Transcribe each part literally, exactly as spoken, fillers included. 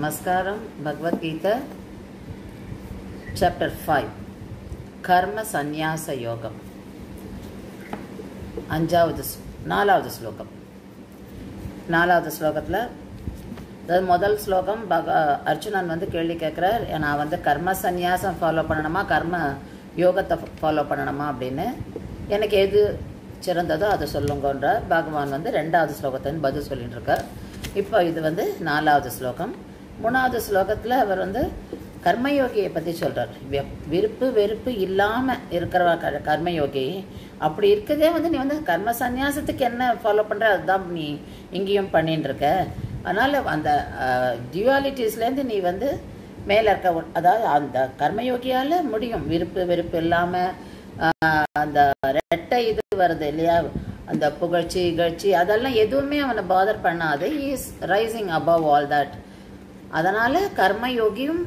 Namaskaram, Bhagavad Gita, Chapter five, Karma Sannyasa Yogam. அஞ்சாவது நாலாவது ஸ்லோகம். நாலாவது ஸ்லோகத்தில் அதாவது முதல் ஸ்லோகம் பக அர்ஜுனன் வந்து கேள்வி கேட்குறார், நான் வந்து கர்ம சந்நியாசம் ஃபாலோ பண்ணணுமா கர்ம யோகத்தை ஃபாலோ பண்ணணுமா அப்படின்னு, எனக்கு எது சிறந்ததோ அதை சொல்லுங்கன்ற பகவான் வந்து ரெண்டாவது ஸ்லோகத்தின் பதில் சொல்லிட்டு இருக்கார். இப்போ இது வந்து நாலாவது ஸ்லோகம். மூணாவது ஸ்லோகத்தில் அவர் வந்து கர்மயோகியை பற்றி சொல்கிறார். விருப்பு வெறுப்பு இல்லாமல் இருக்கிறவ க கர்மயோகி. அப்படி இருக்கதே வந்து நீ வந்து கர்ம சந்நியாசத்துக்கு என்ன ஃபாலோ பண்ணுற அதுதான் நீ இங்கேயும் பண்ணின்னு இருக்க. அதனால் அந்த டியூவாலிட்டிஸ்லேருந்து நீ வந்து மேலே இருக்க, அதாவது அந்த கர்மயோகியால் முடியும் விருப்பு வெறுப்பு இல்லாமல். அந்த ரெட்டை இது வருது இல்லையா, அந்த புகழ்ச்சி இகழ்ச்சி அதெல்லாம் எதுவுமே அவனை பாதர் பண்ணாது. He is rising above all that. அதனால் கர்மயோகியும்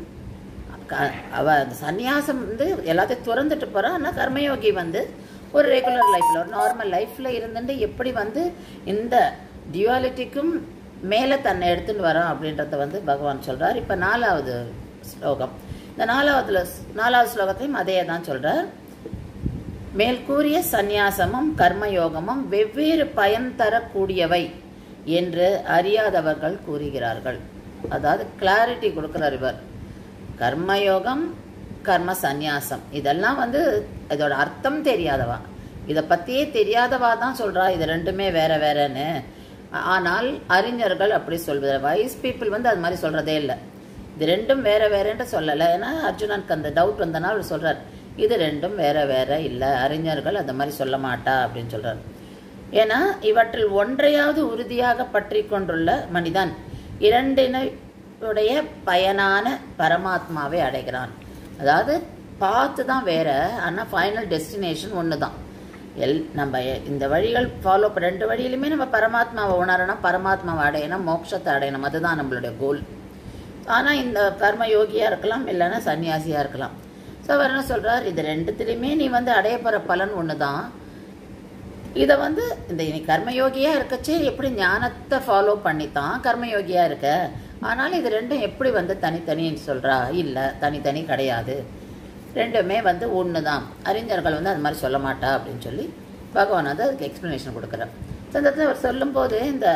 அவ அந்த சந்நியாசம் வந்து எல்லாத்தையும் துறந்துட்டு போகிறான். ஆனால் கர்மயோகி வந்து ஒரு ரெகுலர் லைஃப்பில் ஒரு நார்மல் லைஃப்பில் இருந்துட்டு எப்படி வந்து இந்த டியூவாலிட்டிக்கும் மேலே தன்னை எடுத்துன்னு வரான் அப்படின்றத வந்து பகவான் சொல்கிறார். இப்போ நாலாவது ஸ்லோகம். இந்த நாலாவதுல நாலாவது ஸ்லோகத்தையும் அதே தான் சொல்கிறார். மேல்கூறிய சந்நியாசமும் கர்மயோகமும் வெவ்வேறு பயன் தரக்கூடியவை என்று அறியாதவர்கள் கூறுகிறார்கள். அதாவது கிளாரிட்டி கொடுக்குறார் இவர். கர்மயோகம் கர்ம சந்நியாசம் இதெல்லாம் வந்து இதோட அர்த்தம் தெரியாதவா, இதை பற்றியே தெரியாதவா தான் சொல்கிறா இது ரெண்டுமே வேற வேறன்னு. ஆனால் அறிஞர்கள் அப்படி சொல்வதில்லை. வைஸ் பீப்புள் வந்து அது மாதிரி சொல்கிறதே இல்லை. இது ரெண்டும் வேற வேறன்ட்டு சொல்லலை. ஏன்னா அர்ஜுனனுக்கு அந்த டவுட் வந்தனால் அவர் சொல்கிறார், இது ரெண்டும் வேற வேற இல்லை, அறிஞர்கள் அந்த மாதிரி சொல்ல மாட்டா அப்படின்னு சொல்கிறார். ஏன்னா இவற்றில் ஒன்றையாவது உறுதியாக பற்றி கொண்டுள்ள மனிதன் இரண்டினுடைய பயனான பரமாத்மாவை அடைகிறான். அதாவது பார்த்து தான் வேற, ஆனால் ஃபைனல் டெஸ்டினேஷன் ஒன்று தான். எல் நம்ம இந்த வழிகள் ஃபாலோ ரெண்டு வழியிலுமே நம்ம பரமாத்மாவை உணரணும், பரமாத்மாவை அடையணும், மோட்சத்தை அடையணும். அதுதான் நம்மளுடைய கோல். ஆனால் இந்த கர்ம யோகியாக இருக்கலாம், இல்லைன்னா சன்னியாசியாக இருக்கலாம். ஸோ அவர் என்ன சொல்கிறார், இது ரெண்டுத்துலேயுமே நீ வந்து அடைய போகிற பலன் ஒன்று தான். இதை வந்து இந்த நீ கர்மயோகியாக இருக்கச்சே எப்படி ஞானத்தை ஃபாலோ பண்ணித்தான் கர்மயோகியாக இருக்க. ஆனால் இது ரெண்டும் எப்படி வந்து தனித்தனின்னு சொல்கிறா, இல்லை தனித்தனி கிடையாது, ரெண்டுமே வந்து ஒன்று தான். அறிஞர்கள் வந்து அது மாதிரி சொல்ல மாட்டா அப்படின்னு சொல்லி பகவான் வந்து அதுக்கு எக்ஸ்ப்ளனேஷன் கொடுக்குறார். சந்தத்தில் அவர் சொல்லும்போது இந்த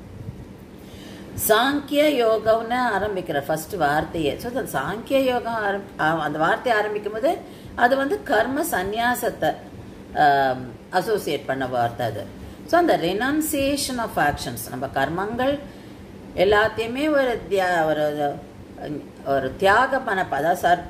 சாங்கிய யோகம்னு ஆரம்பிக்கிற ஃபர்ஸ்ட் வார்த்தையே. ஸோ அந்த சாங்கிய யோகம் ஆரம் அந்த வார்த்தையை ஆரம்பிக்கும் போது அது வந்து கர்ம சந்நியாசத்தை அசோசியேட் பண்ண வார்த்தை அது. ஸோ அந்த ரெனன்சியேஷன் ஆஃப் ஆக்ஷன்ஸ், நம்ம கர்மங்கள் எல்லாத்தையுமே ஒரு தியா ஒரு ஒரு தியாக பண்ண, அதாவது சார்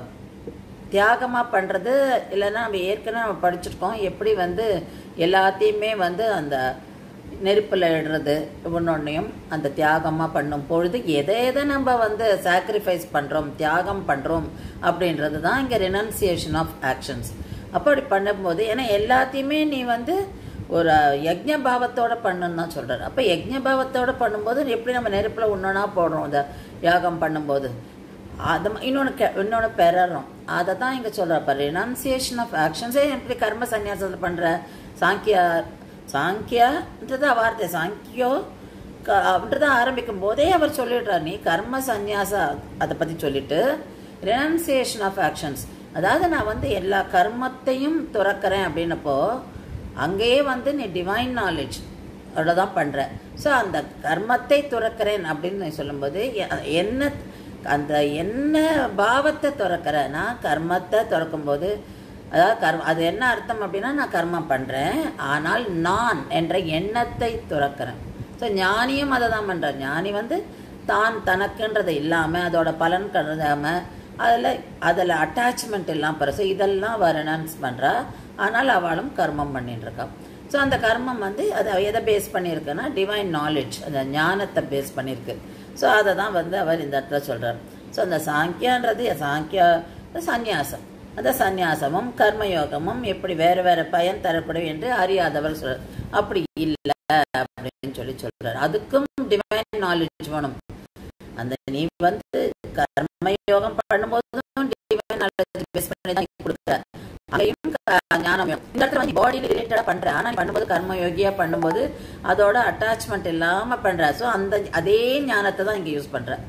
தியாகமாக பண்ணுறது. இல்லைன்னா நம்ம ஏற்கனவே நம்ம படிச்சிருக்கோம் எப்படி வந்து எல்லாத்தையுமே வந்து அந்த நெருப்பில் இடுறது ஒன்னொன்னையும் அந்த தியாகமாக பண்ணும் பொழுது எதை எதை நம்ம வந்து சாக்ரிஃபைஸ் பண்ணுறோம், தியாகம் பண்ணுறோம் அப்படின்றது தான் இங்கே ரெனன்சியேஷன் ஆஃப் ஆக்ஷன்ஸ். அப்படி பண்ணும்போது ஏன்னா எல்லாத்தையுமே நீ வந்து ஒரு யஜ்ஞ பாவத்தோடு பண்ணுன்னு தான் சொல்கிறார். அப்போ யஜ்ஞ பாவத்தோடு பண்ணும்போது எப்படி நம்ம நெருப்பில் ஒன்றொன்னா போடுறோம் இந்த யாகம் பண்ணும்போது, அதை இன்னொன்று கெ இன்னொன்று பெறறோம். அதை தான் இங்கே சொல்கிறார். இப்போ ரெனன்சியேஷன் ஆஃப் ஆக்ஷன்ஸே எப்படி கர்ம சந்நியாசத்தில் பண்ணுற சாங்கியா சாங்கியான்றது வார்த்தை சாங்கியோ அப்படின்றத ஆரம்பிக்கும் போதே அவர் சொல்லிடுறார், நீ கர்ம சந்நியாச அதை பற்றி சொல்லிட்டு ரெனன்சியேஷன் ஆஃப் ஆக்ஷன்ஸ், அதாவது நான் வந்து எல்லா கர்மத்தையும் துறக்கிறேன் அப்படின்னப்போ அங்கேயே வந்து நீ டிவைன் நாலேஜ் அதோட தான் பண்ணுற. ஸோ அந்த கர்மத்தை துறக்கிறேன் அப்படின்னு நீ சொல்லும்போது என்ன அந்த என்ன பாவத்தை துறக்கிறேன்னா கர்மத்தை துறக்கும்போது, அதாவது கர்ம அது என்ன அர்த்தம் அப்படின்னா நான் கர்மம் பண்ணுறேன் ஆனால் நான் என்ற எண்ணத்தை துறக்கிறேன். ஸோ ஞானியும் அதை தான் பண்ணுறார். ஞானி வந்து தான் தனக்குன்றது இல்லாமல் அதோட பலன் கருதாமல் அதில் அதில் அட்டாச்மெண்ட் எல்லாம் பெற. ஸோ இதெல்லாம் அவள் ரெனன்ஸ் பண்ணுறா, ஆனால் அவளும் கர்மம் பண்ணிட்டு இருக்கா. ஸோ அந்த கர்மம் வந்து அதை எதை பேஸ் பண்ணியிருக்குன்னா டிவைன் நாலேஜ், அந்த ஞானத்தை பேஸ் பண்ணியிருக்கு. ஸோ அதை தான் வந்து அவர் இந்த இடத்துல சொல்கிறார். ஸோ அந்த சாங்கியான்றது சாங்கியா சந்நியாசம், அந்த சந்நியாசமும் கர்மயோகமும் எப்படி வேறு வேறு பயன் தரப்படும் என்று அறியாதவர் சொல்கிறார். அப்படி இல்லை அப்படின்னு சொல்லி சொல்கிறார். அதுக்கும் டிவைன் நாலேஜ் வேணும். அந்த நீ வந்து கர்மயோகம் பண்ணும்போதும் டிவைன் நாலேஜ் பேஸ் பண்ணி தான் கொடுக்குற. அங்கேயும் ஞானம் இந்த இடத்துல வந்து பாடியில் ரிலேட்டடாக பண்ணுறேன். ஆனால் பண்ணும்போது கர்மயோகியாக பண்ணும்போது அதோட அட்டாச்மெண்ட் இல்லாமல் பண்ணுற. ஸோ அந்த அதே ஞானத்தை தான் இங்கே யூஸ் பண்ணுறேன்.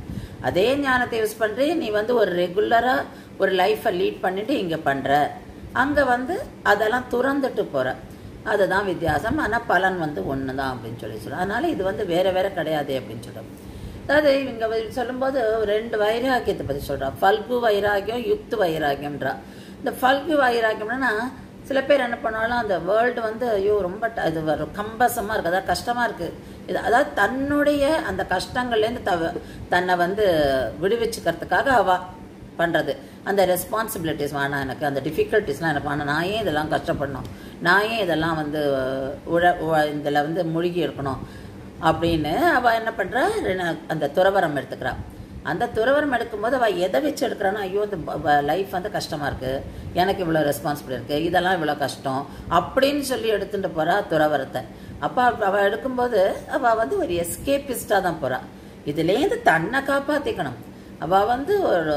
அதே ஞானத்தை யூஸ் பண்ணுறே நீ வந்து ஒரு ரெகுலராக ஒரு லைஃப்பை லீட் பண்ணிட்டு இங்கே பண்ணுற, அங்கே வந்து அதெல்லாம் துறந்துட்டு போகிற, அதுதான் வித்தியாசம். ஆனால் பலன் வந்து ஒன்று தான் அப்படின்னு சொல்லி சொல்கிறோம். அதனால் இது வந்து வேறு வேறு கிடையாது அப்படின்னு சொல்கிறோம். அதாவது இவங்க சொல்லும்போது ரெண்டு வைராக்கியத்தை பற்றி சொல்கிறான். ஃபல்கு வைராக்கியம், யுக்து வைராக்கியம்ன்றா. இந்த ஃபல்கு வைராக்கியம்னா சில பேர் என்ன பண்ணாலும் அந்த வேர்ல்டு வந்து ஐயோ ரொம்ப இது வரும் கம்பசமாக இருக்குது, அதாவது கஷ்டமாக இருக்குது, இது அதாவது தன்னுடைய அந்த கஷ்டங்கள்லேருந்து தவ தன்னை வந்து விடுவிச்சுக்கிறதுக்காக அவ பண்ணுறது. அந்த ரெஸ்பான்சிபிலிட்டிஸ் வேணாம் எனக்கு, அந்த டிஃபிகல்ட்டிஸ்லாம் எனக்கு வேணாம், நான் ஏன் இதெல்லாம் கஷ்டப்படணும், நான் ஏன் இதெல்லாம் வந்து உழ இதில் வந்து மூழ்கி இருக்கணும் அப்படின்னு அவள் என்ன பண்ணுறா, அந்த துறவரம் எடுத்துக்கிறாள். அந்த துறவரம் எடுக்கும்போது அவள் எதை வச்சு எடுக்கிறான்னா, ஐயோ இந்த லைஃப் வந்து கஷ்டமாக இருக்குது, எனக்கு இவ்வளோ ரெஸ்பான்சிபிலிட்டி இருக்குது, இதெல்லாம் இவ்வளோ கஷ்டம் அப்படின்னு சொல்லி எடுத்துகிட்டு போகிறா துறவரத்தை. அப்போ அவள் எடுக்கும்போது அவள் வந்து ஒரு எஸ்கேபிஸ்டாக தான் போகிறாள். இதுலேருந்து தன்னை காப்பாற்றிக்கணும். அவள் வந்து ஒரு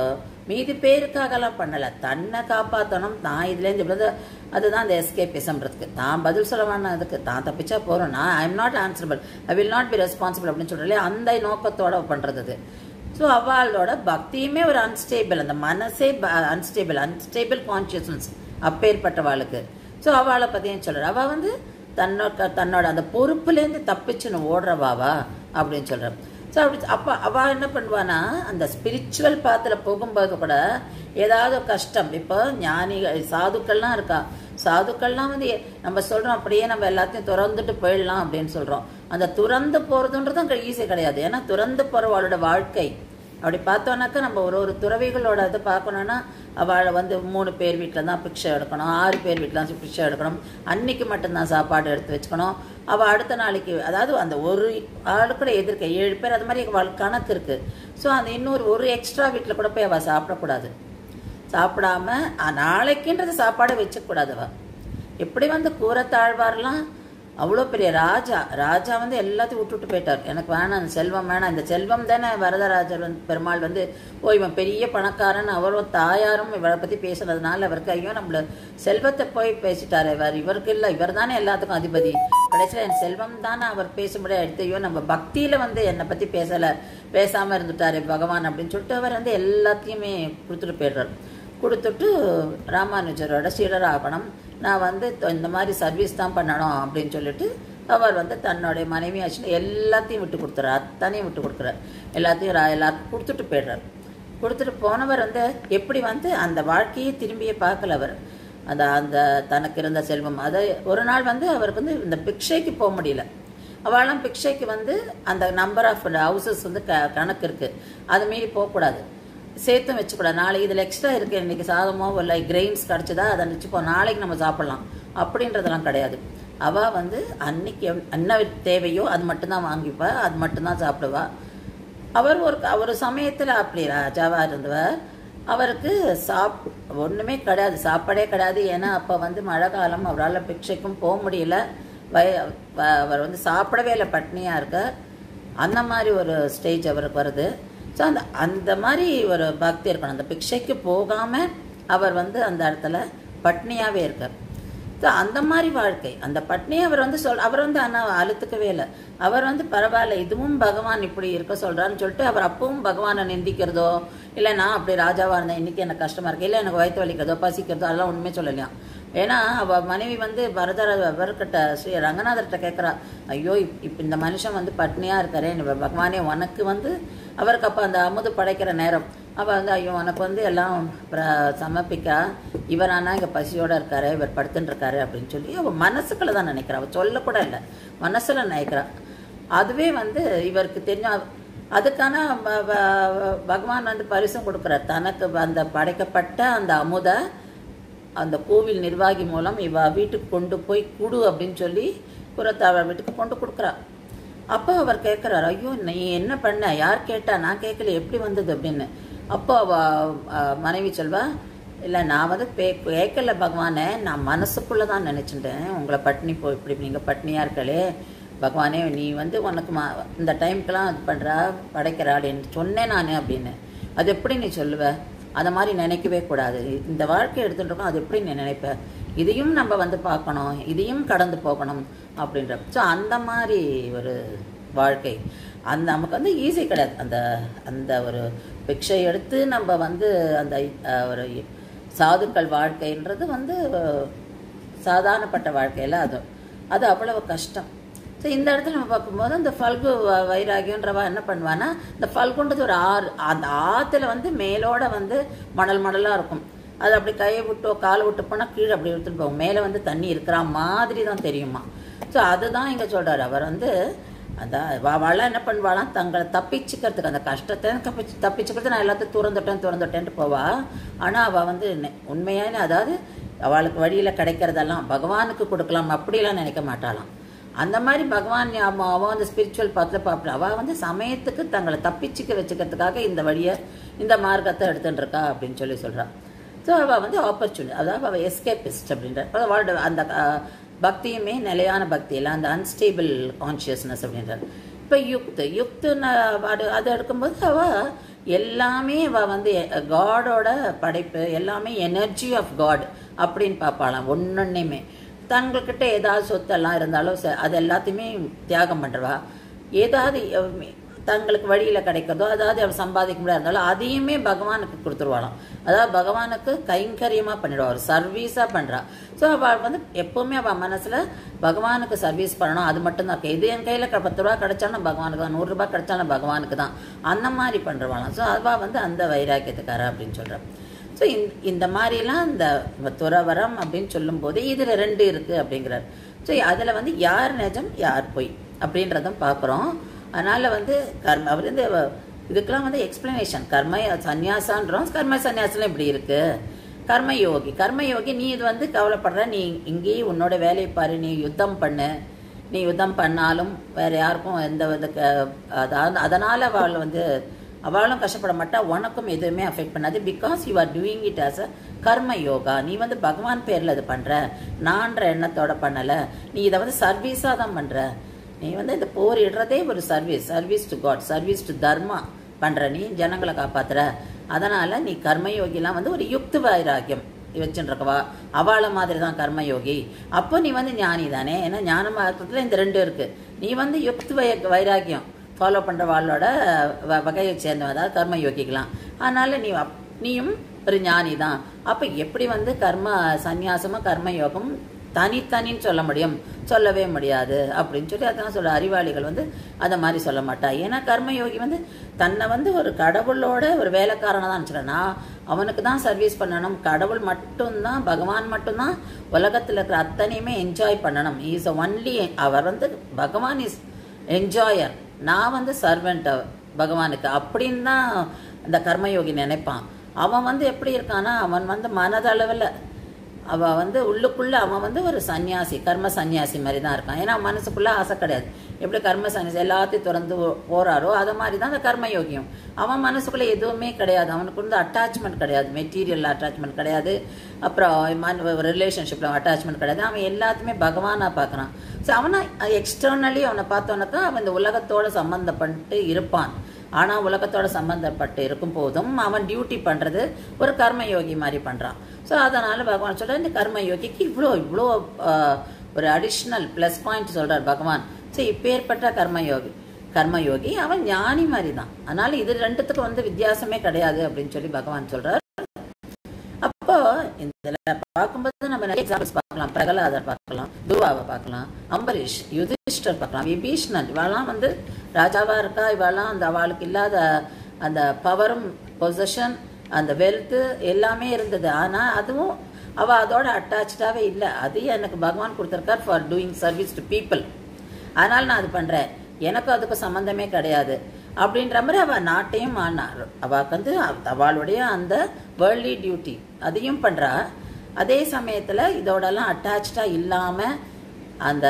மீதி பேருக்காகலாம் பண்ணலை, தன்னை காப்பாற்றணும். நான் இதுலேருந்து இப்படி அதுதான் அந்த எஸ்கேபிசம்ன்றதுக்கு. தான் பதில் சொல்ல வேணாம், அதுக்கு தான் தப்பிச்சா போகிறோம், நான் I am not answerable, I will not be responsible அப்படின்னு சொல்கிறே, அந்த நோக்கத்தோடு பண்ணுறது. ஸோ அவளோட பக்தியுமே ஒரு அன்ஸ்டேபிள், அந்த மனசே அன்ஸ்டேபிள், அன்ஸ்டேபிள் கான்சியஸ்னஸ் அப்பேற்பட்டவாளுக்கு. ஸோ அவளை பற்றியும் சொல்கிறார். அவள் வந்து தன்னோட தன்னோட அந்த பொறுப்புலேருந்து தப்பிச்சுன்னு ஓடுறவாவா அப்படின்னு சொல்கிறார். ஸோ அப்படி அப்போ அவள் என்ன பண்ணுவான்னா, அந்த ஸ்பிரிச்சுவல் பாத்தில் போகும்போது கூட ஏதாவது கஷ்டம், இப்போ ஞானிகள் சாதுக்கள்லாம் இருக்கா, சாதுக்கள்லாம் வந்து நம்ம சொல்கிறோம் அப்படியே நம்ம எல்லாத்தையும் துறந்துட்டு போயிடலாம் அப்படின்னு சொல்கிறோம். அந்த துறந்து போகிறதுன்றதும் ஈஸி கிடையாது. ஏன்னா துறந்து போகிறவாளோட வாழ்க்கை அப்படி பார்த்தோன்னாக்கா நம்ம ஒரு ஒரு துறவிகளோட இதை பார்க்கணுன்னா அவளை வந்து மூணு பேர் வீட்டில் தான் பிக்ஷை எடுக்கணும், ஆறு பேர் வீட்டில் தான் பிக்ஷை எடுக்கணும், அன்னைக்கு மட்டும்தான் சாப்பாடு எடுத்து வச்சுக்கணும். அவள் அடுத்த நாளைக்கு அதாவது அந்த ஒரு ஆளு கூட எதிர்க்க ஏழு பேர் அது மாதிரி அவள் கணக்கு இருக்குது. ஸோ அந்த இன்னொரு ஒரு எக்ஸ்ட்ரா வீட்டில் கூட போய் அவள் சாப்பிடக்கூடாது. சாப்பிடாம நாளைக்குன்றது சாப்பாடை வச்சுக்கூடாது. அவள் எப்படி வந்து கூரத்தாழ்வார்லாம் அவ்வளோ பெரிய ராஜா, ராஜா வந்து எல்லாத்தையும் விட்டுவிட்டு போயிட்டார், எனக்கு வேணாம் அந்த செல்வம் வேணாம். இந்த செல்வம் தானே வரதராஜர் வந்து பெருமாள் வந்து ஓ இவன் பெரிய பணக்காரன், அவரும் தாயாரும் இவரை பற்றி பேசுனதுனால அவருக்கு ஐயோ நம்மள செல்வத்தை போய் பேசிட்டார் இவர், இவருக்கு இல்லை இவர் தானே எல்லாத்துக்கும் அதிபதி, கடைசியில் என் செல்வம் தானே அவர் பேச முடியாது எடுத்து, ஐயோ நம்ம பக்தியில் வந்து என்னை பற்றி பேசலை, பேசாமல் இருந்துட்டார் பகவான் அப்படின்னு சொல்லிட்டு அவர் வந்து எல்லாத்தையுமே கொடுத்துட்டு போய்டுறார். கொடுத்துட்டு ராமானுஜரோட சீடராகணும், நான் வந்து இந்த மாதிரி சர்வீஸ் தான் பண்ணணும் அப்படின்னு சொல்லிட்டு அவர் வந்து தன்னுடைய மனைவி ஆச்சு எல்லாத்தையும் விட்டு கொடுத்துறார், அத்தனையும் விட்டு கொடுக்குறார், எல்லாத்தையும் எல்லாருக்கும் கொடுத்துட்டு போய்டுறார். கொடுத்துட்டு போனவர் வந்து எப்படி வந்து அந்த வாழ்க்கையை திரும்பியே பார்க்கல அவர், அந்த அந்த தனக்கு இருந்த செல்வம். அதை ஒரு நாள் வந்து அவருக்கு வந்து இந்த பிக்ஷைக்கு போக முடியல. அவளும் பிக்ஷைக்கு வந்து அந்த நம்பர் ஆஃப் ஹவுசஸ் வந்து க கணக்கு இருக்குது, அது மீறி போகக்கூடாது, சேர்த்தும் வச்சுக்கூடாது. நாளைக்கு இதில் எக்ஸ்ட்ரா இருக்குது, இன்றைக்கி சாதமோ இல்லை கிரெயின்ஸ் கிடச்சிதா அதை வச்சுப்போம், நாளைக்கு நம்ம சாப்பிட்லாம் அப்படின்றதெல்லாம் கிடையாது. அவள் வந்து அன்னைக்கு என்ன தேவையோ அது மட்டும்தான் வாங்கிப்பா, அது மட்டும்தான் சாப்பிடுவா. அவர் ஒரு ஒரு சமயத்தில் அப்படி ராஜாவாக இருந்தவர், அவருக்கு சாப் ஒன்றுமே கிடையாது, சாப்பாடே கிடையாது. ஏன்னா அப்போ வந்து மழை காலம், அவரால் பிக்ஷைக்கும் போக முடியல, வய அவர் வந்து சாப்பிடவே இல்லை, பட்னியாக இருக்க, அந்த மாதிரி ஒரு ஸ்டேஜ் அவருக்கு வருது. ஸோ அந்த அந்த மாதிரி ஒரு பக்தி இருக்கணும், அந்த பிக்ஷைக்கு போகாமல் அவர் வந்து அந்த இடத்துல பட்னியாகவே இருக்கார். ஸோ அந்த மாதிரி வாழ்க்கை, அந்த பட்னியை அவர் வந்து சொல் அவர் வந்து ஆனால் அழுத்துக்கவே இல்லை. அவர் வந்து பரவாயில்ல இதுவும் பகவான் இப்படி இருக்க சொல்கிறான்னு சொல்லிட்டு அவர் அப்பவும் பகவானை நிந்திக்கிறதோ இல்லை நான் அப்படி ராஜாவாக இருந்தேன் இன்றைக்கி எனக்கு கஷ்டமாக இருக்குது, இல்லை எனக்கு வயிற்று வலிக்கிறதோ பசிக்கிறதோ அதெல்லாம் ஒன்றுமே சொல்லலையாம். ஏன்னா அவள் மனைவி வந்து பரதர அவர்கிட்ட ஸ்ரீ ரங்கநாதர்கிட்ட கேட்குறா, ஐயோ இப் இப்போ இந்த மனுஷன் வந்து பட்னியாக இருக்காரே பகவானே உனக்கு வந்து அவருக்கு அப்போ அந்த அமுது படைக்கிற நேரம், அவள் வந்து ஐயோ உனக்கு வந்து எல்லாம் சமர்ப்பிக்கா, இவர் ஆனால் இங்கே பசியோடு இருக்காரு, இவர் படுத்துன்னு இருக்காரு அப்படின்னு சொல்லி அவள் மனசுக்குள்ள தான் நினைக்கிறா, அவள் சொல்லக்கூட இல்லை, மனசில் நினைக்கிறா. அதுவே வந்து இவருக்கு தெரிஞ்ச அதுக்கான பகவான் வந்து பரிசும் கொடுக்குறார், தனக்கு அந்த படைக்கப்பட்ட அந்த அமுதை அந்த கோவில் நிர்வாகி மூலம் இவ வீட்டுக்கு கொண்டு போய் கொடு அப்படின்னு சொல்லி புறத்தாவ வீட்டுக்கு கொண்டு கொடுக்குறா. அப்போ அவர் கேட்குறாரு, ஐயோ நீ என்ன பண்ண, யார் கேட்டா, நான் கேட்கல, எப்படி வந்தது அப்படின்னு. அப்போ அவ மனைவி சொல்வா, இல்லை நான் வந்து பே கேட்கல பகவானே, நான் மனசுக்குள்ளே தான் நினச்சிட்டேன் உங்களை பட்னி போ இப்படி நீங்கள் பட்னியாக இருக்கலே பகவானே, நீ வந்து உனக்கு மா இந்த டைமுக்கெல்லாம் இது பண்ணுறா படைக்கிறாளேன்னு சொன்னேன் நான் அப்படின்னு. அது எப்படி நீ சொல்லுவ, அதை மாதிரி நினைக்கவே கூடாது, இந்த வாழ்க்கை எடுத்துகிட்டு இருக்கோம், அது எப்படி நீ நினைப்ப, இதையும் நம்ம வந்து பார்க்கணும், இதையும் கடந்து போகணும் அப்படின்ற. ஸோ அந்த மாதிரி ஒரு வாழ்க்கை. அந்த நமக்கு வந்து ஈஸி கிடையாது. அந்த அந்த ஒரு பிக்ஷை எடுத்து நம்ம வந்து அந்த ஒரு சாதுக்கள் வாழ்க்கைன்றது வந்து சாதாரணப்பட்ட வாழ்க்கையில் அது அது அவ்வளவு கஷ்டம். ஸோ இந்த இடத்துல நம்ம பார்க்கும்போது அந்த ஃபல்கு வைராகியன்றவா என்ன பண்ணுவான்னா, இந்த ஃபல்குன்றது ஒரு ஆறு, அந்த ஆற்றுல வந்து மேலோட வந்து மணல் மணலாக இருக்கும். அது அப்படி கையை விட்டோ காலை விட்டு போனால் கீழே அப்படி எடுத்துகிட்டு போகும். மேலே வந்து தண்ணி இருக்கிற மாதிரி தான் தெரியுமா. ஸோ அதுதான் இங்கே சொல்கிறார். அவர் வந்து அந்த வாழை என்ன பண்ணுவாளாம், தங்களை தப்பிச்சுக்கிறதுக்கு அந்த கஷ்டத்தை தப்பிச்சு தப்பிச்சுக்கிறது நான் எல்லாத்தையும் துறந்துட்டேன் துறந்துட்டேன்ட்டு போவா. ஆனால் அவள் வந்து உண்மையான, அதாவது அவளுக்கு வழியில் கிடைக்கிறதெல்லாம் பகவானுக்கு கொடுக்கலாம் அப்படிலாம் நினைக்க மாட்டாளாம். அந்த மாதிரி பகவான் அவன் அந்த ஸ்பிரிச்சுவல் பாத்தில் பார்ப்பா. அவள் வந்து சமயத்துக்கு தங்களை தப்பிச்சுக்க வச்சுக்கிறதுக்காக இந்த வழியை இந்த மார்க்கத்தை எடுத்துட்டு இருக்கா அப்படின்னு சொல்லி சொல்கிறான். ஸோ அவள் வந்து ஆப்பர்ச்சுனிட்டி, அதாவது அவள் எஸ்கேபிஸ்ட் அப்படின்ற அவளோட அந்த பக்தியுமே நிலையான பக்தி இல்லை, அந்த அன்ஸ்டேபிள் கான்ஷியஸ்னஸ் அப்படின்றார். இப்போ யுக்து யுக்துன்னு அது அதை எடுக்கும்போது அவள் எல்லாமே அவள் வந்து காடோட படைப்பு, எல்லாமே எனர்ஜி ஆஃப் காட் அப்படின்னு பார்ப்பாளாம். ஒன்னொன்னையுமே தங்கள்கிட்ட ஏதாவது சொத்தெல்லாம் இருந்தாலும் அது எல்லாத்தையுமே தியாகம் பண்ணுறவா. ஏதாவது தங்களுக்கு வழியில் கிடைக்கிறதோ அதாவது அவள் சம்பாதிக்க முடியாது இருந்தாலும் அதையுமே பகவானுக்கு கொடுத்துருவாளாம். அதாவது பகவானுக்கு கைங்கரியமாக பண்ணிடுவா, ஒரு சர்வீஸாக பண்ணுறா. ஸோ அவள் வந்து எப்போவுமே அவள் மனசில் பகவானுக்கு சர்வீஸ் பண்ணணும், அது மட்டும்தான். இது என் கையில் பத்து ரூபா கிடைச்சாலும் பகவானுக்கு தான், நூறுரூபா கிடைச்சாலும் பகவானுக்கு தான், அந்த மாதிரி பண்ணுறவாளாம். ஸோ அவள் வந்து அந்த வைராக்கியத்துக்காரா அப்படின்னு சொல்கிறான். ஸோ இந்த மாதிரிலாம் இந்த துறவரம் அப்படின்னு சொல்லும்போது இதில் ரெண்டு இருக்குது அப்படிங்கிறார். ஸோ அதில் வந்து யார் நிஜம் யார் பொய் அப்படின்றதும் பார்க்குறோம். அதனால் வந்து கர்ம அவர் வந்து இதுக்கெல்லாம் வந்து எக்ஸ்பிளனேஷன் கர்ம சன்னியாசான்றோம். கர்ம சன்னியாசம்லாம் இப்படி இருக்குது. கர்மயோகி கர்மயோகி நீ இது வந்து கவலைப்படுற, நீ இங்கேயே உன்னோட வேலையை பாரு, நீ யுத்தம் பண்ணு, நீ யுத்தம் பண்ணாலும் வேறு யாருக்கும் எந்த வித அதாவது அதனால் அவள் வந்து அவளும் கஷ்டப்பட மாட்டா, உனக்கும் எதுவுமே அஃபெக்ட் பண்ணாது. Because you are doing it as a karma yoga. நீ வந்து பகவான் பேரில் இது பண்ணுற, நான்ற எண்ணத்தோட பண்ணலை, நீ இதை வந்து சர்வீஸாக தான் பண்ணுற. நீ வந்து இந்த போர் இடுறதே ஒரு service, service to God, service to dharma பண்ணுற, நீ ஜனங்களை காப்பாற்றுற. அதனால் நீ கர்மயோகிலாம் வந்து ஒரு யுக்து வைராக்கியம் வச்சுருக்கவா, அவளை மாதிரி தான் கர்மயோகி. அப்போ நீ வந்து ஞானி தானே. ஏன்னா ஞான மார்க்கத்தில் இந்த ரெண்டு இருக்குது. நீ வந்து யுக்து வை வைராக்கியம் ஃபாலோ பண்ணுற வாளோட வகையை சேர்ந்தவன், அதாவது கர்மயோகிக்கலாம். அதனால் நீ நீயும் ஒரு ஞானி தான். அப்போ எப்படி வந்து கர்ம சந்நியாசமும் கர்மயோகம் தனித்தனின்னு சொல்ல முடியும்? சொல்லவே முடியாது அப்படின்னு சொல்லி அதான் சொல்ற. அறிவாளிகள் வந்து அதை மாதிரி சொல்ல மாட்டா. ஏன்னா கர்மயோகி வந்து தன்னை வந்து ஒரு கடவுளோட ஒரு வேலைக்காரனை தான் நினச்சிடனா, அவனுக்கு தான் சர்வீஸ் பண்ணணும், கடவுள் மட்டும்தான், பகவான் மட்டும்தான் உலகத்தில் இருக்கிற அத்தனையுமே என்ஜாய் பண்ணணும். இஸ் ஒன்லி, அவர் வந்து பகவான் இஸ் என்ஜாயர், நான் வந்து சர்வெண்ட் பகவானுக்கு அப்படின்னு தான் இந்த கர்மயோகி நினைப்பான். அவன் வந்து எப்படி இருக்கான்னா, அவன் வந்து மனதளவில் அவள் வந்து உள்ளுக்குள்ளே அவன் வந்து ஒரு சன்னியாசி, கர்ம சன்னியாசி மாதிரி தான் இருக்கான். ஏன்னா மனசுக்குள்ளே ஆசை கிடையாது. எப்படி கர்ம சன்னியாசி எல்லாத்தையும் திறந்து போகிறாரோ அதை மாதிரி தான் அந்த கர்மயோகியும். அவன் மனசுக்குள்ளே எதுவுமே கிடையாது, அவனுக்கு வந்து அட்டாச்மெண்ட் கிடையாது, மெட்டீரியல் அட்டாச்மெண்ட் கிடையாது, அப்புறம் ரிலேஷன்ஷிப்பில் அட்டாச்மெண்ட் கிடையாது. அவன் எல்லாத்தையுமே பகவானாக பார்க்குறான். ஸோ அவனை எக்ஸ்டர்னலி அவனை பார்த்தோன்னாக்கா அவன் இந்த உலகத்தோடு சம்மந்தப்பட்டு இருப்பான். ஆனால் உலகத்தோட சம்மந்தப்பட்டு இருக்கும் போதும் அவன் டியூட்டி பண்ணுறது ஒரு கர்மயோகி மாதிரி பண்ணுறான். ஸோ அதனால் பகவான் சொல்கிறார், இந்த கர்மயோகிக்கு இவ்வளோ இவ்வளோ ஒரு அடிஷ்னல் ப்ளஸ் பாயிண்ட் சொல்கிறார் பகவான். ஸோ இப்பேற்பட்ட கர்மயோகி கர்மயோகி அவன் ஞானி மாதிரி தான். அதனால் இது ரெண்டுத்துக்கும் வந்து வித்தியாசமே கிடையாது அப்படின்னு சொல்லி பகவான் சொல்கிறார். அப்போ இதில் பார்க்கும்போது நம்ம நிறைய எக்ஸாம்பிள்ஸ் பார்க்கலாம். பிரகலாதர் பார்க்கலாம், துருவாவை பார்க்கலாம், அம்பரீஷ், யுதிஷ்டர் பார்க்கலாம், விபீஷ்ணன். இவெல்லாம் வந்து ராஜாவாக இருக்கா, இவெல்லாம் அந்த அவளுக்கு இல்லாத அந்த பவரும் பொசிஷன் அந்த வெல்த்து எல்லாமே இருந்தது. ஆனால் அதுவும் அவள் அதோட அட்டாச்சாகவே இல்லை. அது எனக்கு பகவான் கொடுத்துருக்கார் for doing service to people, அதனால் நான் அது பண்ணுறேன், எனக்கும் அதுக்கு சம்மந்தமே கிடையாது அப்படின்ற மாதிரி அவள் நாட்டையும் ஆனார். அவளுக்கு வந்து அவளுடைய அந்த வேர்ல்ட்லி டியூட்டி அதையும் பண்ணுறா. அதே சமயத்தில் இதோடலாம் அட்டாச்சாக இல்லாமல் அந்த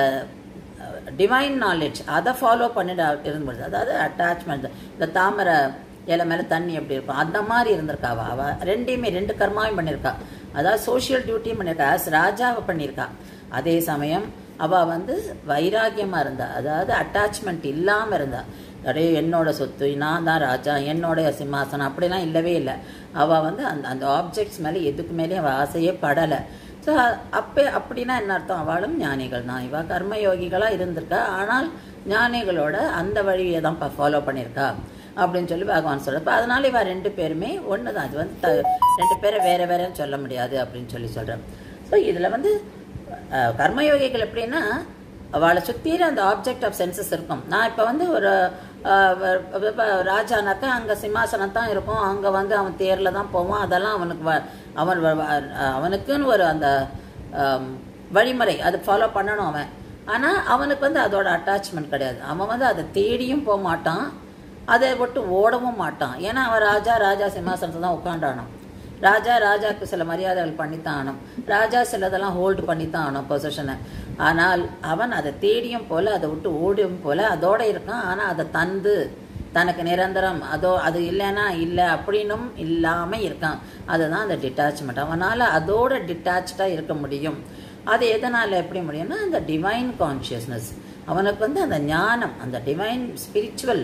டிவைன் நாலேஜ் அதை ஃபாலோ பண்ணிட்டு இருந்துச்சு. அதாவது அட்டாச்மெண்ட், இந்த தாமரை இலை மேலே தண்ணி எப்படி இருக்கும் அந்த மாதிரி இருந்திருக்காவா. அவள் ரெண்டையுமே ரெண்டு கர்மாவையும் பண்ணியிருக்கா. அதாவது சோஷியல் டியூட்டியும் பண்ணியிருக்கா, ராஜாவை பண்ணியிருக்கா. அதே சமயம் அவள் வந்து வைராக்கியமாக இருந்தா, அதாவது அட்டாச்மெண்ட் இல்லாமல் இருந்தா. அப்படியே என்னோட சொத்து, நான் தான் ராஜா, என்னோடைய சிம்மாசனம் அப்படிலாம் இல்லவே இல்லை. அவள் வந்து அந்த அந்த ஆப்ஜெக்ட்ஸ் மேலே எதுக்கு மேலேயும் அவள் ஆசையே படலை. ஸோ அப்போ அப்படின்னா என்ன அர்த்தம்? அவளும் ஞானிகள் தான். இவள் கர்மயோகிகளாக இருந்திருக்கா, ஆனால் ஞானிகளோட அந்த வழியை தான் இப்போ ஃபாலோ பண்ணியிருக்கா அப்படின்னு சொல்லி பகவான் சொல்கிறார். இப்போ அதனால இவள் ரெண்டு பேருமே ஒன்று தான். அது வந்து த ரெண்டு பேரை வேறு வேறேன்னு சொல்ல முடியாது அப்படின்னு சொல்லி சொல்கிறேன். ஸோ இதில் வந்து கர்மயோகிகள் எப்படின்னா அவளை சுற்றிற அந்த ஆப்ஜெக்ட் ஆஃப் சென்சஸ் இருக்கும். நான் இப்போ வந்து ஒரு ராஜானாக்கா அங்கே சிம்மாசனம் தான் இருக்கும், அங்கே வந்து அவன் தேரில் தான் போவான், அதெல்லாம் அவனுக்கு வ அவன் அவனுக்குன்னு ஒரு அந்த வழிமுறை அது ஃபாலோ பண்ணணும் அவன். ஆனால் அவனுக்கு வந்து அதோட அட்டாச்மெண்ட் கிடையாது. அவன் வந்து அதை தேடியும் போக மாட்டான், அதை விட்டு ஓடவும் மாட்டான். ஏன்னா அவன் ராஜா ராஜா சிம்மாசனத்தை தான் உட்காண்டானோம். ராஜா ராஜாவுக்கு சில மரியாதைகள் பண்ணித்தான் ஆனும், ராஜா சிலதெல்லாம் ஹோல்டு பண்ணித்தான் ஆனும் பொசிஷனை. ஆனால் அவன் அதை தேடியும் போல அதை விட்டு ஓடியும் போல அதோடு இருக்கான். ஆனால் அதை தந்து தனக்கு நிரந்தரம் அதோ அது இல்லைன்னா இல்லை அப்படின்னும் இல்லாமல் இருக்கான். அதுதான் அந்த டிட்டாச்மெண்ட். அவனால் அதோட டிட்டாச்சாக இருக்க முடியும். அது எதனால் எப்படி முடியும்னா அந்த டிவைன் கான்ஷியஸ்னஸ், அவனுக்கு வந்து அந்த ஞானம், அந்த டிவைன் ஸ்பிரிச்சுவல்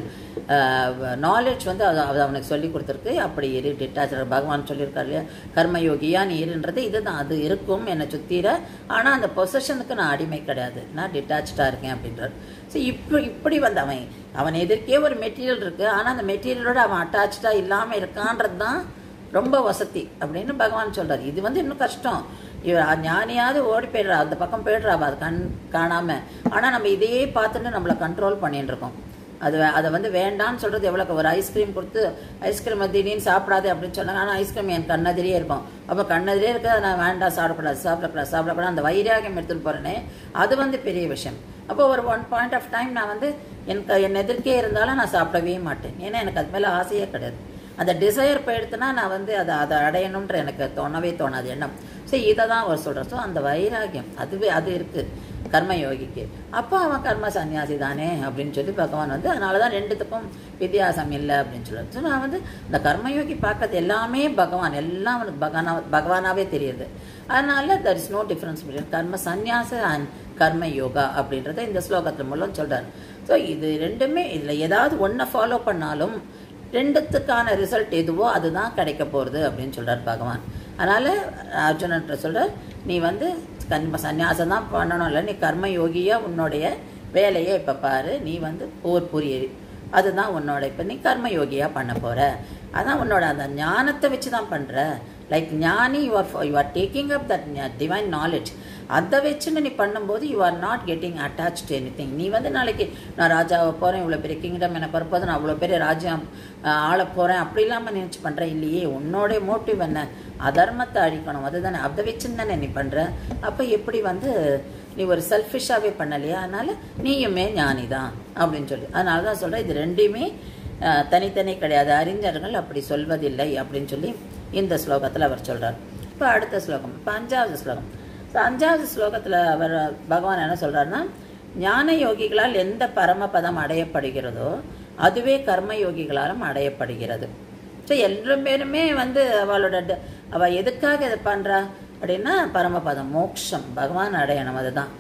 நாலேஜ் வந்து அது அது அவனுக்கு சொல்லி கொடுத்துருக்கு. அப்படி இரு டிட்டாச், பகவான் சொல்லியிருக்காரு இல்லையா, கர்மயோகியா நீ இருன்றது இதுதான். அது இருக்கும் என்னை சுற்றிற, ஆனால் அந்த பொசஷனுக்கு நான் அடிமை கிடையாது, நான் டிட்டாச்சாக இருக்கேன் அப்படின்றார். ஸோ இப்போ இப்படி வந்து அவன் அவன் எதிர்க்கே ஒரு மெட்டீரியல் இருக்குது, ஆனால் அந்த மெட்டீரியலோட அவன் அட்டாச்சாக இல்லாமல் இருக்கான்றது தான் ரொம்ப வசதி அப்படின்னு பகவான் சொல்கிறார். இது வந்து இன்னும் கஷ்டம். இவர் ஞானியாவது ஓடி போய்டுறா, அந்த பக்கம் போய்டுறா, அது கண் காணாமல். ஆனால் நம்ம இதையே பார்த்துட்டு நம்மளை கண்ட்ரோல் பண்ணிட்டு இருக்கோம். அது அதை வந்து வேண்டான்னு சொல்கிறது எவ்வளோ. ஒரு ஐஸ்கிரீம் கொடுத்து ஐஸ்கிரீம் திடீர்னு சாப்பிடாது அப்படின்னு சொன்னாங்க, ஆனால் ஐஸ்கிரீம் என் கண்ணெதிரியே இருக்கும். அப்போ கண்ணெதிரியே இருக்குது, நான் வேண்டாம் சாப்பிடக்கூடாது சாப்பிடக்கூடாது சாப்பிடக்கூடாது அந்த வைராகியம் எடுத்துகிட்டு போகிறேனே, அது வந்து பெரிய விஷயம். அப்போ ஒரு ஒன் பாயிண்ட் ஆஃப் டைம் நான் வந்து எனக்கு என் எதிர்க்கே இருந்தாலும் நான் சாப்பிடவே மாட்டேன். ஏன்னா எனக்கு அது மேலே ஆசையே கிடையாது. அந்த டிசையர் போயிடுத்துனா நான் வந்து அதை அதை அடையணுன்ற எனக்கு தோணவே தோணாது எண்ணம். ஸோ இதை தான் அவர் சொல்கிறார். ஸோ அந்த வைராகியம் அதுவே அது இருக்குது கர்மயோகிக்கு. அப்போ அவன் கர்ம சன்னியாசி தானே அப்படின்னு சொல்லி பகவான் வந்து அதனால தான் ரெண்டுத்துக்கும் வித்தியாசம் இல்லை அப்படின்னு சொல்லுவார். ஸோ நான் வந்து இந்த கர்மயோகி பார்க்கறது எல்லாமே பகவான், எல்லாம் அவனுக்கு பகவானா பகவானாவே தெரியுது. அதனால there is no difference between karma sannyasa and கர்ம யோகா அப்படின்றத இந்த ஸ்லோகத்தில் மூலம் சொல்கிறார். ஸோ இது ரெண்டுமே இதில் ஏதாவது ஒன்றை ஃபாலோ பண்ணாலும் ரெண்டுத்துக்கான ரிசல்ட் எதுவோ அதுதான் கிடைக்க போகிறது அப்படின்னு சொல்கிறார் பகவான். அதனால் அர்ஜுனன்ட்ட சொல்கிறார், நீ வந்து கர்ம சன்னியாசம் தான் பண்ணணும் இல்லை, நீ கர்மயோகியாக உன்னுடைய வேலையை இப்போ பாரு, நீ வந்து போர் புரிய, அதுதான் உன்னோட இப்போ நீ கர்மயோகியாக பண்ண போகிற. அதான் உன்னோட அந்த ஞானத்தை வச்சு தான் பண்ணுற. Like jnani you are you are taking up that divine knowledge. அதை வச்சுன்னு நீ பண்ணும்போது you are not getting attach to anything. நீ வந்து நாளைக்கு நான் ராஜாவை போகிறேன், இவ்வளோ பெரிய கிங்டம் எனக்கு வரப்போது, நான் அவ்வளோ பெரிய ராஜ்யம் ஆள போகிறேன் அப்படி இல்லாமல் நினச்சி பண்ணுறேன் இல்லையே. உன்னோடைய மோட்டிவ் என்ன? அதர்மத்தை அழிக்கணும், அதுதானே. அதை வச்சுன்னு தானே நீ பண்ணுற. அப்போ எப்படி வந்து நீ ஒரு செல்ஃபிஷாகவே பண்ணலையா? அதனால் நீயுமே ஞானி தான் அப்படின்னு சொல்லி அதனால தான் சொல்கிறேன், இது ரெண்டையுமே தனித்தனி கிடையாது, அறிஞர்கள் அப்படி சொல்வதில்லை அப்படின்னு சொல்லி இந்த ஸ்லோகத்தில் அவர் சொல்கிறார். இப்போ அடுத்த ஸ்லோகம், இப்போ அஞ்சாவது ஸ்லோகம். ஸோ அஞ்சாவது ஸ்லோகத்தில் அவர் பகவான் என்ன சொல்கிறாருன்னா, ஞான யோகிகளால் எந்த பரமபதம் அடையப்படுகிறதோ அதுவே கர்மயோகிகளாலும் அடையப்படுகிறது. ஸோ எல்லாருமே வந்து அவளோட அவள் எதுக்காக இதை பண்ணுறா அப்படின்னா பரமபதம் மோட்சம் பகவான் அடையணும். அதுதான்